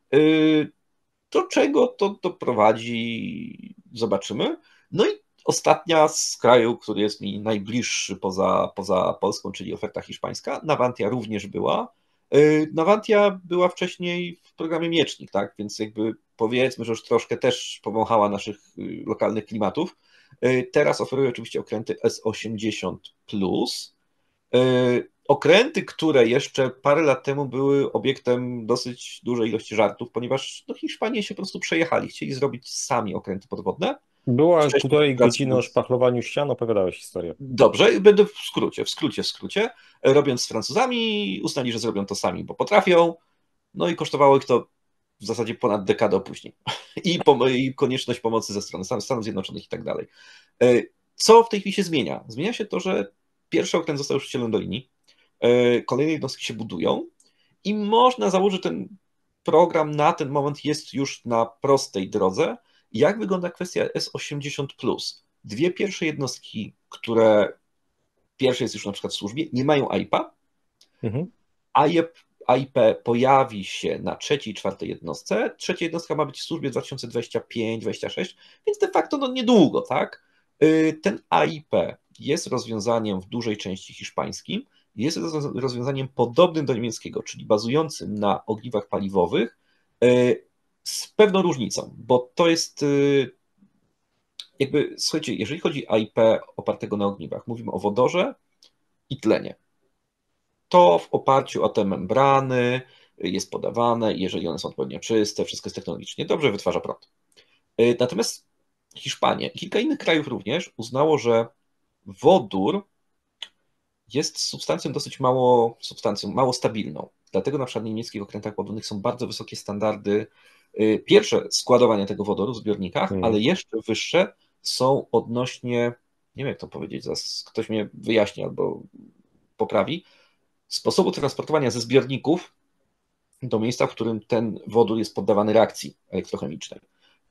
Speaker 2: Do czego to doprowadzi, zobaczymy. No i ostatnia z kraju, który jest mi najbliższy poza, poza Polską, czyli oferta hiszpańska. Navantia również była. Navantia była wcześniej w programie Miecznik, tak? Więc jakby powiedzmy, że już troszkę też powąchała naszych lokalnych klimatów. Teraz oferuje oczywiście okręty S osiemdziesiąt plus. Okręty, które jeszcze parę lat temu były obiektem dosyć dużej ilości żartów, ponieważ no, Hiszpanie się po prostu przejechali, chcieli zrobić sami okręty podwodne.
Speaker 1: Była
Speaker 2: Wcześniej
Speaker 1: półtorej godziny o
Speaker 2: pracując-
Speaker 1: szpachlowaniu ścian, opowiadałeś historię.
Speaker 2: Dobrze, będę w skrócie, w skrócie, w skrócie. Robiąc z Francuzami, uznali, że zrobią to sami, bo potrafią, no i kosztowało ich to w zasadzie ponad dekadę później. I, pom- I konieczność pomocy ze strony Stanów Stanów Zjednoczonych i tak dalej. Co w tej chwili się zmienia? Zmienia się to, że pierwszy okręt został już wcielony do linii, kolejne jednostki się budują i można założyć, że ten program na ten moment jest już na prostej drodze. Jak wygląda kwestia S osiemdziesiąt plus? Dwie pierwsze jednostki, które pierwsze jest już na przykład w służbie, nie mają A I P-a.
Speaker 1: Mhm.
Speaker 2: A I P pojawi się na trzeciej i czwartej jednostce. Trzecia jednostka ma być w służbie dwa tysiące dwudziestym piątym dwudziestym szóstym, więc de facto no niedługo, tak? Ten A I P jest rozwiązaniem w dużej części hiszpańskim, jest rozwiązaniem podobnym do niemieckiego, czyli bazującym na ogniwach paliwowych, z pewną różnicą, bo to jest jakby, słuchajcie, jeżeli chodzi o A I P opartego na ogniwach, mówimy o wodorze i tlenie. To w oparciu o te membrany jest podawane, jeżeli one są odpowiednio czyste, wszystko jest technologicznie dobrze, wytwarza prąd. Natomiast Hiszpania i kilka innych krajów również uznało, że wodór jest substancją dosyć mało, substancją mało stabilną. Dlatego na przykład w niemieckich okrętach podwodnych są bardzo wysokie standardy, pierwsze składowania tego wodoru w zbiornikach,
Speaker 1: Mhm.
Speaker 2: ale jeszcze wyższe są odnośnie, nie wiem jak to powiedzieć, zaraz ktoś mnie wyjaśni albo poprawi, sposobu transportowania ze zbiorników do miejsca, w którym ten wodór jest poddawany reakcji elektrochemicznej.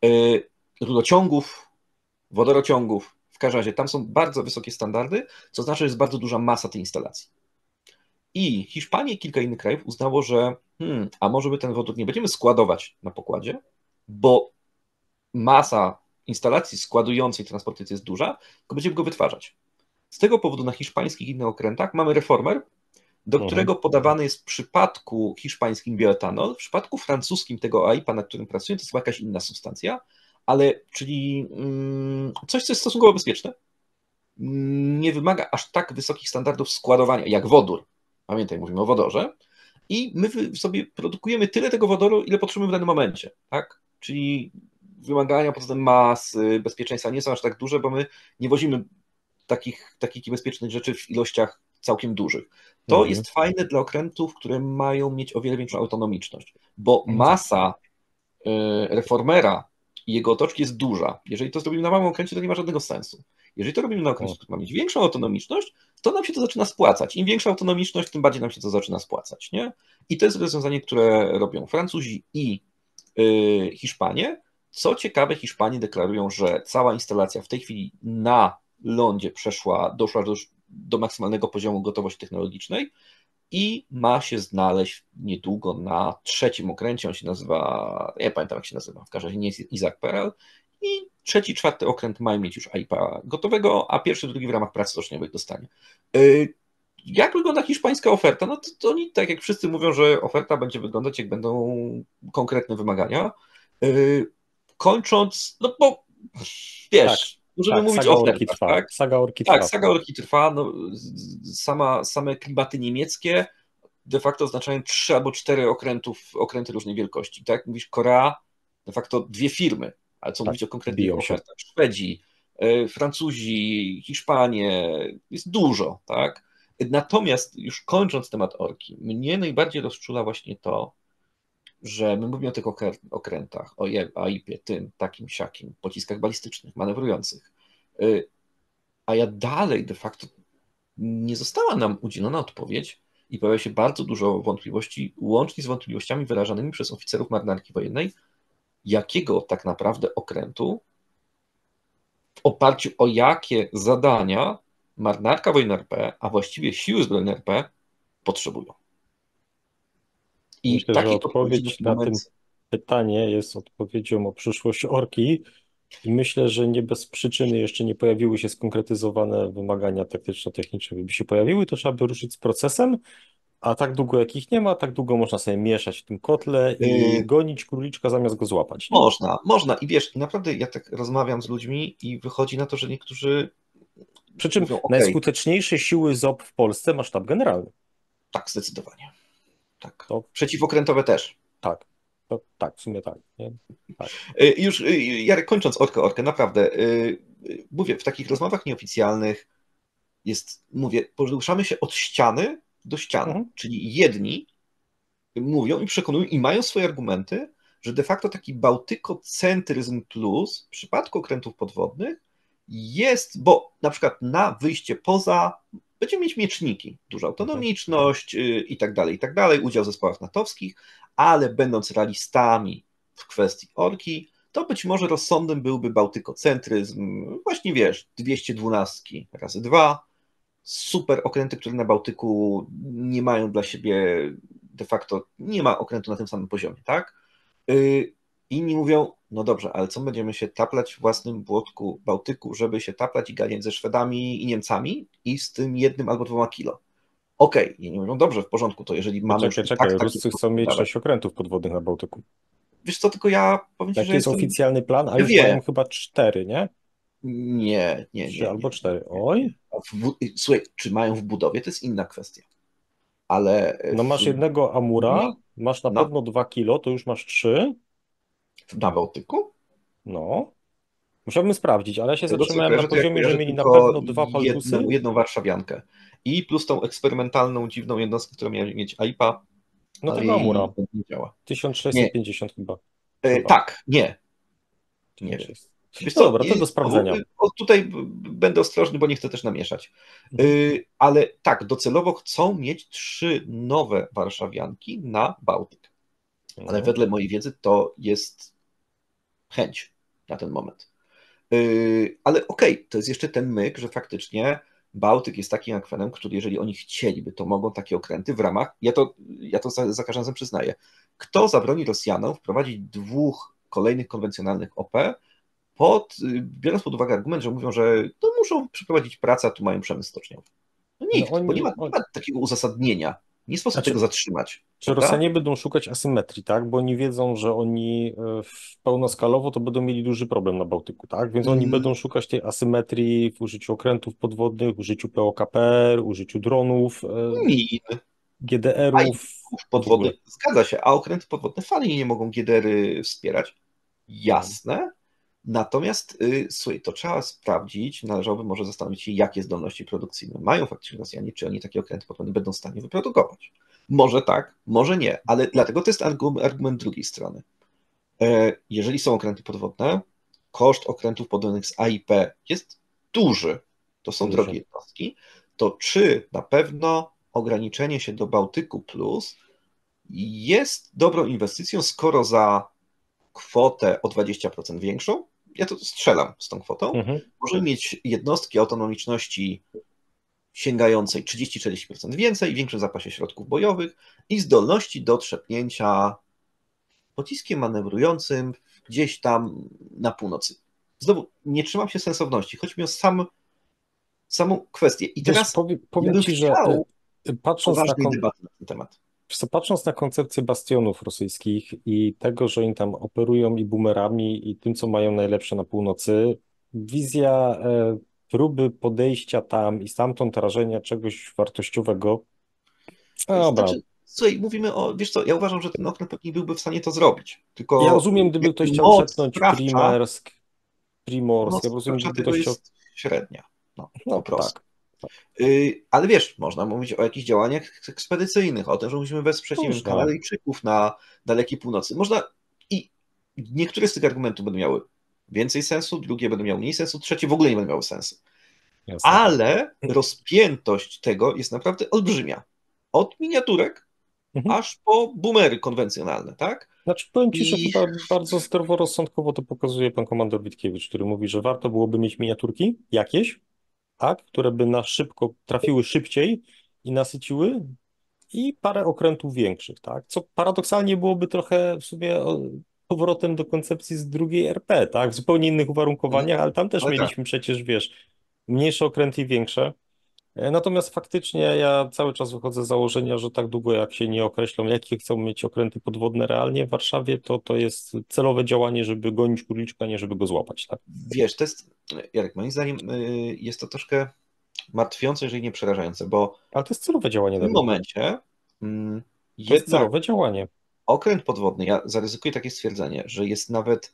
Speaker 2: Rurociągów, wodorociągów, w każdym razie tam są bardzo wysokie standardy, co znaczy, że jest bardzo duża masa tej instalacji. I Hiszpania i kilka innych krajów uznało, że hmm, a może by ten wodór nie będziemy składować na pokładzie, bo masa instalacji składującej transportacji jest duża, tylko będziemy go wytwarzać. Z tego powodu na hiszpańskich i innych okrętach mamy reformer, do
Speaker 1: Mhm.
Speaker 2: którego podawany jest w przypadku hiszpańskim bioetanol, w przypadku francuskim tego A I P A, na którym pracuję, to jest chyba jakaś inna substancja, ale czyli mm, coś, co jest stosunkowo bezpieczne, nie wymaga aż tak wysokich standardów składowania, jak wodór. Pamiętaj, mówimy o wodorze. I my sobie produkujemy tyle tego wodoru, ile potrzebujemy w danym momencie. Tak? Czyli wymagania pod względem masy, bezpieczeństwa nie są aż tak duże, bo my nie wozimy takich, takich niebezpiecznych rzeczy w ilościach całkiem dużych. To
Speaker 1: Mhm.
Speaker 2: jest fajne dla okrętów, które mają mieć o wiele większą autonomiczność, bo masa y, reformera i jego otoczki jest duża. Jeżeli to zrobimy na małym okręcie, to nie ma żadnego sensu. Jeżeli to robimy na okręcie, który ma mieć większą autonomiczność, to nam się to zaczyna spłacać. Im większa autonomiczność, tym bardziej nam się to zaczyna spłacać. Nie? I to jest rozwiązanie, które robią Francuzi i y, Hiszpanie. Co ciekawe, Hiszpanie deklarują, że cała instalacja w tej chwili na lądzie przeszła, doszła do, do maksymalnego poziomu gotowości technologicznej i ma się znaleźć niedługo na trzecim okręcie. On się nazywa, ja nie pamiętam jak się nazywa, w każdym razie nie jest Isaac Pearl. I trzeci, czwarty okręt mają mieć już A I P A gotowego, a pierwszy, drugi w ramach prac stoczniowych dostanie. Jak wygląda hiszpańska oferta? No to, to oni, tak jak wszyscy mówią, że oferta będzie wyglądać, jak będą konkretne wymagania. Kończąc, no bo wiesz,
Speaker 1: Tak,
Speaker 2: możemy
Speaker 1: tak,
Speaker 2: mówić
Speaker 1: saga
Speaker 2: o
Speaker 1: Orki
Speaker 2: ofertach,
Speaker 1: trwa.
Speaker 2: tak?
Speaker 1: Saga Orki
Speaker 2: Tak,
Speaker 1: trwa.
Speaker 2: saga Orki trwa. No, sama, same klimaty niemieckie de facto oznaczają trzy albo cztery okrętów, okręty różnej wielkości. Tak? Mówisz Korea, de facto dwie firmy, ale co
Speaker 1: Tak,
Speaker 2: mówić o konkretnych
Speaker 1: biją się.
Speaker 2: ofertach? Szwedzi, Francuzi, Hiszpanie, jest dużo, tak? Natomiast już kończąc temat Orki, mnie najbardziej rozczula właśnie to, że my mówimy o tych okrętach, o A I P ie, tym, takim, siakim, pociskach balistycznych, manewrujących, a ja dalej de facto nie została nam udzielona odpowiedź i pojawia się bardzo dużo wątpliwości, łącznie z wątpliwościami wyrażanymi przez oficerów marynarki wojennej, jakiego tak naprawdę okrętu, w oparciu o jakie zadania marynarka wojenna R P, a właściwie siły zbrojne R P potrzebują. I
Speaker 1: Myślę, że
Speaker 2: takiej odpowiedzi na
Speaker 1: odpowiedź
Speaker 2: ten
Speaker 1: na
Speaker 2: moment...
Speaker 1: tym pytanie jest odpowiedzią o przyszłość Orki i myślę, że nie bez przyczyny jeszcze nie pojawiły się skonkretyzowane wymagania taktyczno-techniczne. Gdyby się pojawiły, to trzeba by ruszyć z procesem, a tak długo jak ich nie ma, tak długo można sobie mieszać w tym kotle i
Speaker 2: Yy,
Speaker 1: gonić króliczka zamiast go złapać. Nie?
Speaker 2: Można, można i wiesz, i naprawdę ja tak rozmawiam z ludźmi i wychodzi na to, że niektórzy
Speaker 1: Przy czym
Speaker 2: mówią, ok,
Speaker 1: najskuteczniejsze siły Z O P w Polsce ma sztab generalny.
Speaker 2: tak, zdecydowanie. Tak.
Speaker 1: To
Speaker 2: Przeciwokrętowe też.
Speaker 1: tak, to tak, w sumie tak. Nie? Tak.
Speaker 2: Już, Jarek, kończąc Orkę, Orkę, naprawdę, mówię, w takich rozmowach nieoficjalnych jest, mówię, poruszamy się od ściany do ściany,
Speaker 1: Mhm.
Speaker 2: czyli jedni mówią i przekonują i mają swoje argumenty, że de facto taki bałtykocentryzm plus w przypadku okrętów podwodnych jest, bo na przykład na wyjście poza będziemy mieć mieczniki, duża autonomiczność i tak dalej, i tak dalej, udział w zespołach natowskich, ale będąc realistami w kwestii Orki, to być może rozsądnym byłby bałtykocentryzm, właśnie wiesz, dwieście dwanaście razy dwa, super okręty, które na Bałtyku nie mają dla siebie de facto, nie ma okrętu na tym samym poziomie, tak? Inni mówią, no dobrze, ale co będziemy się taplać w własnym błotku Bałtyku, żeby się taplać i ganiać ze Szwedami i Niemcami i z tym jednym albo dwoma kilo. Okej, okay. I nie mówią, dobrze, w porządku, to jeżeli mamy
Speaker 1: Czekaj,
Speaker 2: już i
Speaker 1: czekaj,
Speaker 2: tak takie
Speaker 1: Ruscy chcą mieć
Speaker 2: dawać.
Speaker 1: sześć okrętów podwodnych na Bałtyku.
Speaker 2: Wiesz co, tylko ja powiem ci,
Speaker 1: Jaki
Speaker 2: że
Speaker 1: jest
Speaker 2: jestem...
Speaker 1: oficjalny plan? A
Speaker 2: ja
Speaker 1: już
Speaker 2: wiem.
Speaker 1: mają chyba cztery, nie?
Speaker 2: Nie, nie,
Speaker 1: Trzy
Speaker 2: nie.
Speaker 1: albo
Speaker 2: nie,
Speaker 1: cztery.
Speaker 2: nie,
Speaker 1: Oj.
Speaker 2: nie. W, słuchaj, czy mają w budowie, to jest inna kwestia. Ale...
Speaker 1: No masz
Speaker 2: w,
Speaker 1: jednego Amura, masz na
Speaker 2: no,
Speaker 1: pewno dwa kilo, to już masz trzy.
Speaker 2: na Bałtyku?
Speaker 1: No. Musiałbym sprawdzić, ale ja się
Speaker 2: Z tego co
Speaker 1: zatrzymałem na
Speaker 2: kojarzę, to ja
Speaker 1: poziomie, że
Speaker 2: kojarzę
Speaker 1: mieli na
Speaker 2: tylko
Speaker 1: pewno dwa
Speaker 2: jedną,
Speaker 1: paltusy.
Speaker 2: jedną warszawiankę. I plus tą eksperymentalną, dziwną jednostkę, która miała mieć A I P A,
Speaker 1: No
Speaker 2: ale
Speaker 1: tego Amura.
Speaker 2: i nie działa.
Speaker 1: tysiąc
Speaker 2: Nie.
Speaker 1: sześćset pięćdziesiąt chyba.
Speaker 2: E,
Speaker 1: Chyba.
Speaker 2: tak, nie. Nie wiem.
Speaker 1: tysiąc sześćset.
Speaker 2: Wiesz
Speaker 1: No
Speaker 2: co,
Speaker 1: dobra, to do
Speaker 2: znowu,
Speaker 1: sprawdzenia.
Speaker 2: y, o, tutaj b- b- będę ostrożny, bo nie chcę też namieszać.
Speaker 1: Mhm.
Speaker 2: Y, Ale tak, docelowo chcą mieć trzy nowe warszawianki na Bałtyk. Ale
Speaker 1: No.
Speaker 2: wedle mojej wiedzy to jest chęć na ten moment. Yy, ale okej, okay, to jest jeszcze ten myk, że faktycznie Bałtyk jest takim akwenem, który jeżeli oni chcieliby, to mogą takie okręty w ramach, ja to, ja to za, za każdym razem przyznaję, kto zabroni Rosjanom wprowadzić dwóch kolejnych konwencjonalnych O P, pod, yy, biorąc pod uwagę argument, że mówią, że to muszą przeprowadzić pracę, a tu mają przemysł stoczniowy. No
Speaker 1: No
Speaker 2: nikt, bo nie ma,
Speaker 1: oni,
Speaker 2: nie
Speaker 1: on,
Speaker 2: ma takiego uzasadnienia. Nie sposób tego
Speaker 1: znaczy,
Speaker 2: zatrzymać,
Speaker 1: czy
Speaker 2: prawda?
Speaker 1: Rosjanie będą szukać asymetrii, tak? Bo oni wiedzą, że oni e, w- pełnoskalowo to będą mieli duży problem na Bałtyku, tak? Więc oni
Speaker 2: Mm,
Speaker 1: będą szukać tej asymetrii w użyciu okrętów podwodnych, w użyciu P O K P R, użyciu dronów, e,
Speaker 2: min, a i
Speaker 1: G D R-ów, w ogóle.
Speaker 2: podwodnych, zgadza się, a okręty podwodne wcale nie mogą G D R-y wspierać.
Speaker 1: No.
Speaker 2: Jasne. Natomiast, y, słuchaj, to trzeba sprawdzić, należałoby może zastanowić się, jakie zdolności produkcyjne mają faktycznie Rosjanie, czy oni takie okręty podwodne będą w stanie wyprodukować. Może tak, może nie, ale dlatego to jest argu- argument drugiej strony. E, Jeżeli są okręty podwodne, koszt okrętów podwodnych z A I P jest duży, to są drogie
Speaker 1: Duży.
Speaker 2: jednostki, to czy na pewno ograniczenie się do Bałtyku Plus jest dobrą inwestycją, skoro za kwotę o dwadzieścia procent większą, ja to strzelam z tą kwotą,
Speaker 1: Mhm.
Speaker 2: możemy mieć jednostki autonomiczności sięgającej trzydzieści do czterdziestu procent więcej, większym zapasie środków bojowych i zdolności do trzepnięcia pociskiem manewrującym gdzieś tam na północy. Znowu, nie trzymam się sensowności, chodzi mi o sam, samą kwestię. I
Speaker 1: Wiesz,
Speaker 2: teraz
Speaker 1: powie,
Speaker 2: ja
Speaker 1: powiem
Speaker 2: bym
Speaker 1: ci, że y,
Speaker 2: chciał
Speaker 1: y, patrząc na,
Speaker 2: poważnej
Speaker 1: kon,
Speaker 2: debaty na ten temat.
Speaker 1: wiesz co, patrząc na koncepcję bastionów rosyjskich i tego, że oni tam operują i boomerami i tym, co mają najlepsze na północy, wizja e, próby podejścia tam i stamtąd rażenia czegoś wartościowego, no dobra.
Speaker 2: Znaczy, słuchaj, mówimy o, wiesz co, ja uważam, że ten okręt pewnie byłby w stanie to zrobić,
Speaker 1: Ja
Speaker 2: tylko
Speaker 1: rozumiem, gdyby
Speaker 2: jakby
Speaker 1: ktoś chciał
Speaker 2: moc
Speaker 1: przepnąć
Speaker 2: sprawcza,
Speaker 1: Primersk, Primorsk, ja
Speaker 2: moc
Speaker 1: rozumiem,
Speaker 2: sprawcza
Speaker 1: gdyby
Speaker 2: tego
Speaker 1: ktoś chciał,
Speaker 2: jest średnia, no, po
Speaker 1: no
Speaker 2: prostu.
Speaker 1: tak, tak,
Speaker 2: Yy, ale wiesz, można mówić o jakichś działaniach ekspedycyjnych, o tym, że musimy wesprzeć, nie wiem,
Speaker 1: można.
Speaker 2: Kanadyjczyków na dalekiej północy. Można i niektóre z tych argumentów będą miały więcej sensu, drugie będą miały mniej sensu, trzecie w ogóle nie będą miały sensu.
Speaker 1: Jasne.
Speaker 2: Ale rozpiętość tego jest naprawdę olbrzymia. Od miniaturek
Speaker 1: Mhm.
Speaker 2: aż po boomery konwencjonalne, tak?
Speaker 1: Znaczy, powiem ci, że
Speaker 2: I
Speaker 1: chyba bardzo zdroworozsądkowo to pokazuje pan komandor Witkiewicz, który mówi, że warto byłoby mieć miniaturki jakieś, tak, które by na szybko trafiły szybciej i nasyciły i parę okrętów większych, tak, co paradoksalnie byłoby trochę w sumie o, powrotem do koncepcji z drugiej R P, tak, w zupełnie innych uwarunkowaniach, ale tam też
Speaker 2: ale tak.
Speaker 1: mieliśmy przecież, wiesz, mniejsze okręty i większe. E, Natomiast faktycznie ja cały czas wychodzę z założenia, że tak długo jak się nie określą, jakie chcą mieć okręty podwodne realnie w Warszawie, to to jest celowe działanie, żeby gonić kurliczka, nie żeby go złapać, tak?
Speaker 2: Wiesz, to jest, Jarek, moim zdaniem y, jest to troszkę martwiące, jeżeli nie przerażające, bo
Speaker 1: Ale to jest celowe
Speaker 2: w
Speaker 1: działanie,
Speaker 2: tym
Speaker 1: Dawid.
Speaker 2: momencie mm,
Speaker 1: To jest
Speaker 2: jednak
Speaker 1: celowe działanie.
Speaker 2: okręt podwodny, ja zaryzykuję takie stwierdzenie, że jest nawet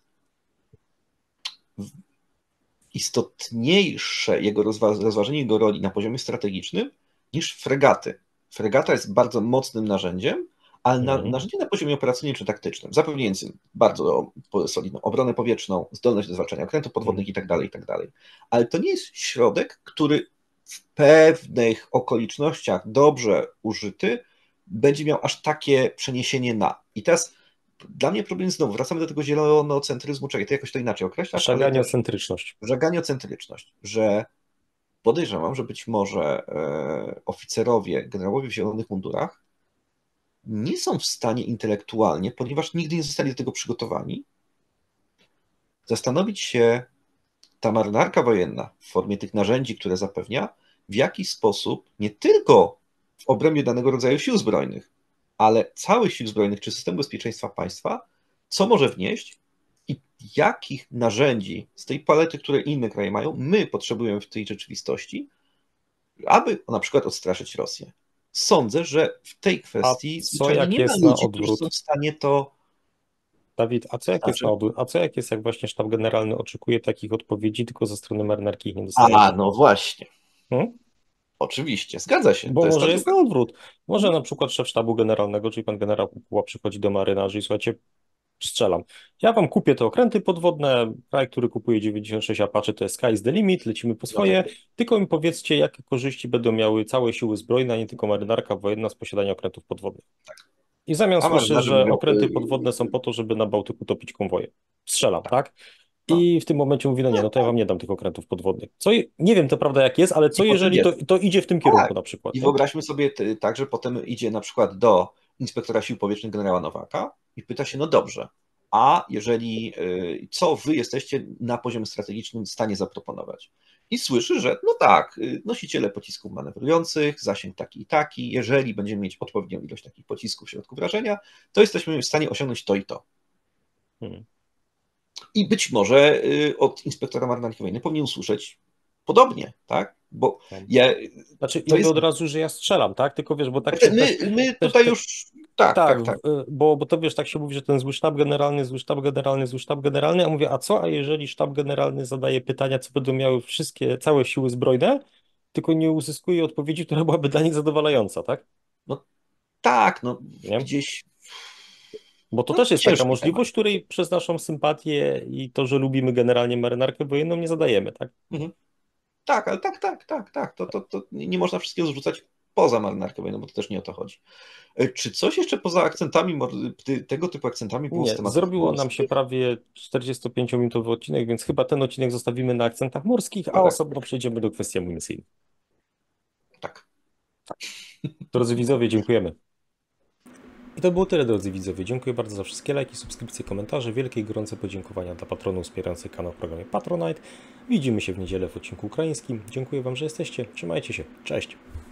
Speaker 2: istotniejsze jego rozwa- rozważenie jego roli na poziomie strategicznym niż fregaty. Fregata jest bardzo mocnym narzędziem, ale na,
Speaker 1: Mhm.
Speaker 2: narzędziem na poziomie operacyjnym czy taktycznym, zapewniającym bardzo po- solidną obronę powietrzną, zdolność do zwalczania okrętów podwodnych
Speaker 1: Mhm.
Speaker 2: itd., itd. Ale to nie jest środek, który w pewnych okolicznościach dobrze użyty będzie miał aż takie przeniesienie na. I teraz dla mnie problem znowu, wracamy do tego zielonocentryzmu, czekaj, ty jakoś to inaczej określasz, ale też
Speaker 1: Przeganiocentryczność.
Speaker 2: żaganiocentryczność, że podejrzewam, że być może e, oficerowie, generałowie w zielonych mundurach nie są w stanie intelektualnie, ponieważ nigdy nie zostali do tego przygotowani, zastanowić się, ta marynarka wojenna w formie tych narzędzi, które zapewnia, w jaki sposób nie tylko w obrębie danego rodzaju sił zbrojnych, ale całych sił zbrojnych czy systemu bezpieczeństwa państwa, co może wnieść i jakich narzędzi z tej palety, które inne kraje mają, my potrzebujemy w tej rzeczywistości, aby na przykład odstraszyć Rosję. Sądzę, że w tej
Speaker 1: A
Speaker 2: kwestii
Speaker 1: co
Speaker 2: zwyczajnie
Speaker 1: jak
Speaker 2: nie ma
Speaker 1: jest na
Speaker 2: ludzi, którzy są
Speaker 1: odwrót?
Speaker 2: w stanie to
Speaker 1: Dawid, a co jak jest na
Speaker 2: znaczy.
Speaker 1: odwrót? A co jak jest, jak właśnie sztab generalny oczekuje takich odpowiedzi, tylko ze strony marynarki ich nie
Speaker 2: A,
Speaker 1: dostajemy?
Speaker 2: no właśnie.
Speaker 1: Hmm?
Speaker 2: Oczywiście, zgadza się.
Speaker 1: Bo
Speaker 2: To jest
Speaker 1: może jest na
Speaker 2: argument.
Speaker 1: odwrót. Może na przykład szef sztabu generalnego, czyli pan generał Kukuła przychodzi do marynarzy i słuchajcie, strzelam. Ja wam kupię te okręty podwodne, kraj, który kupuje dziewięćdziesiąt sześć Apache, to jest sky's the limit, lecimy po
Speaker 2: No
Speaker 1: swoje,
Speaker 2: tak.
Speaker 1: tylko mi powiedzcie, jakie korzyści będą miały całe siły zbrojne, a nie tylko marynarka wojenna z posiadania okrętów podwodnych. I w zamian
Speaker 2: A
Speaker 1: słyszę,
Speaker 2: marynarze
Speaker 1: że
Speaker 2: mówią,
Speaker 1: okręty podwodne są
Speaker 2: yy,
Speaker 1: po to, żeby na Bałtyku topić konwoje. Strzelam,
Speaker 2: tak,
Speaker 1: tak?
Speaker 2: no.
Speaker 1: I w tym momencie mówi, no nie, no to ja wam nie dam tych okrętów podwodnych. Co, je- nie wiem to prawda jak jest, ale co
Speaker 2: I potem
Speaker 1: jeżeli to,
Speaker 2: jest.
Speaker 1: to idzie w tym
Speaker 2: Tak.
Speaker 1: kierunku na przykład,
Speaker 2: I
Speaker 1: nie?
Speaker 2: wyobraźmy sobie t- tak, że potem idzie na przykład do inspektora sił powietrznych generała Nowaka i pyta się, no dobrze, a jeżeli, y, co wy jesteście na poziomie strategicznym w stanie zaproponować? I słyszy, że no tak, y, nosiciele pocisków manewrujących, zasięg taki i taki, jeżeli będziemy mieć odpowiednią ilość takich pocisków w środku wrażenia, to jesteśmy w stanie osiągnąć to i to.
Speaker 1: Hmm.
Speaker 2: I być może y, od inspektora marynarki wojennej powinien usłyszeć podobnie, tak? Bo
Speaker 1: Tam.
Speaker 2: ja,
Speaker 1: Znaczy, i
Speaker 2: to
Speaker 1: mówię
Speaker 2: jest
Speaker 1: od razu, że ja strzelam, tak? Tylko wiesz, bo tak się
Speaker 2: Znaczy,
Speaker 1: też,
Speaker 2: my, my
Speaker 1: też,
Speaker 2: tutaj
Speaker 1: te,
Speaker 2: już. Tak,
Speaker 1: tak,
Speaker 2: tak, tak.
Speaker 1: w- bo, bo to wiesz, tak się mówi, że ten zły sztab generalny, zły sztab generalny, zły sztab generalny, a mówię, a co, a jeżeli sztab generalny zadaje pytania, co będą miały wszystkie, całe siły zbrojne, tylko nie uzyskuje odpowiedzi, która byłaby dla nich zadowalająca, tak?
Speaker 2: No tak, no
Speaker 1: Nie?
Speaker 2: gdzieś.
Speaker 1: Bo to
Speaker 2: No,
Speaker 1: też jest taka
Speaker 2: ciężki temat.
Speaker 1: możliwość, której przez naszą sympatię i to, że lubimy generalnie marynarkę wojenną, nie zadajemy, tak?
Speaker 2: Mhm. Tak, ale tak, tak, tak, tak. To, to, to nie nie można wszystkiego zrzucać poza marynarkę wojenną, bo to też nie o to chodzi. E, Czy coś jeszcze poza akcentami, mor- ty- tego typu akcentami było z
Speaker 1: Nie,
Speaker 2: tematów
Speaker 1: zrobiło nam się
Speaker 2: morskich?
Speaker 1: prawie czterdziestopięciominutowy odcinek, więc chyba ten odcinek zostawimy na akcentach morskich, a
Speaker 2: Chyba tak,
Speaker 1: osobno przejdziemy do kwestii amunicyjnych.
Speaker 2: tak.
Speaker 1: Drodzy widzowie, dziękujemy. I to było tyle, drodzy widzowie. Dziękuję bardzo za wszystkie lajki, subskrypcje, komentarze. Wielkie i gorące podziękowania dla patronów wspierających kanał w programie Patronite. Widzimy się w niedzielę w odcinku ukraińskim. Dziękuję wam, że jesteście. Trzymajcie się. Cześć.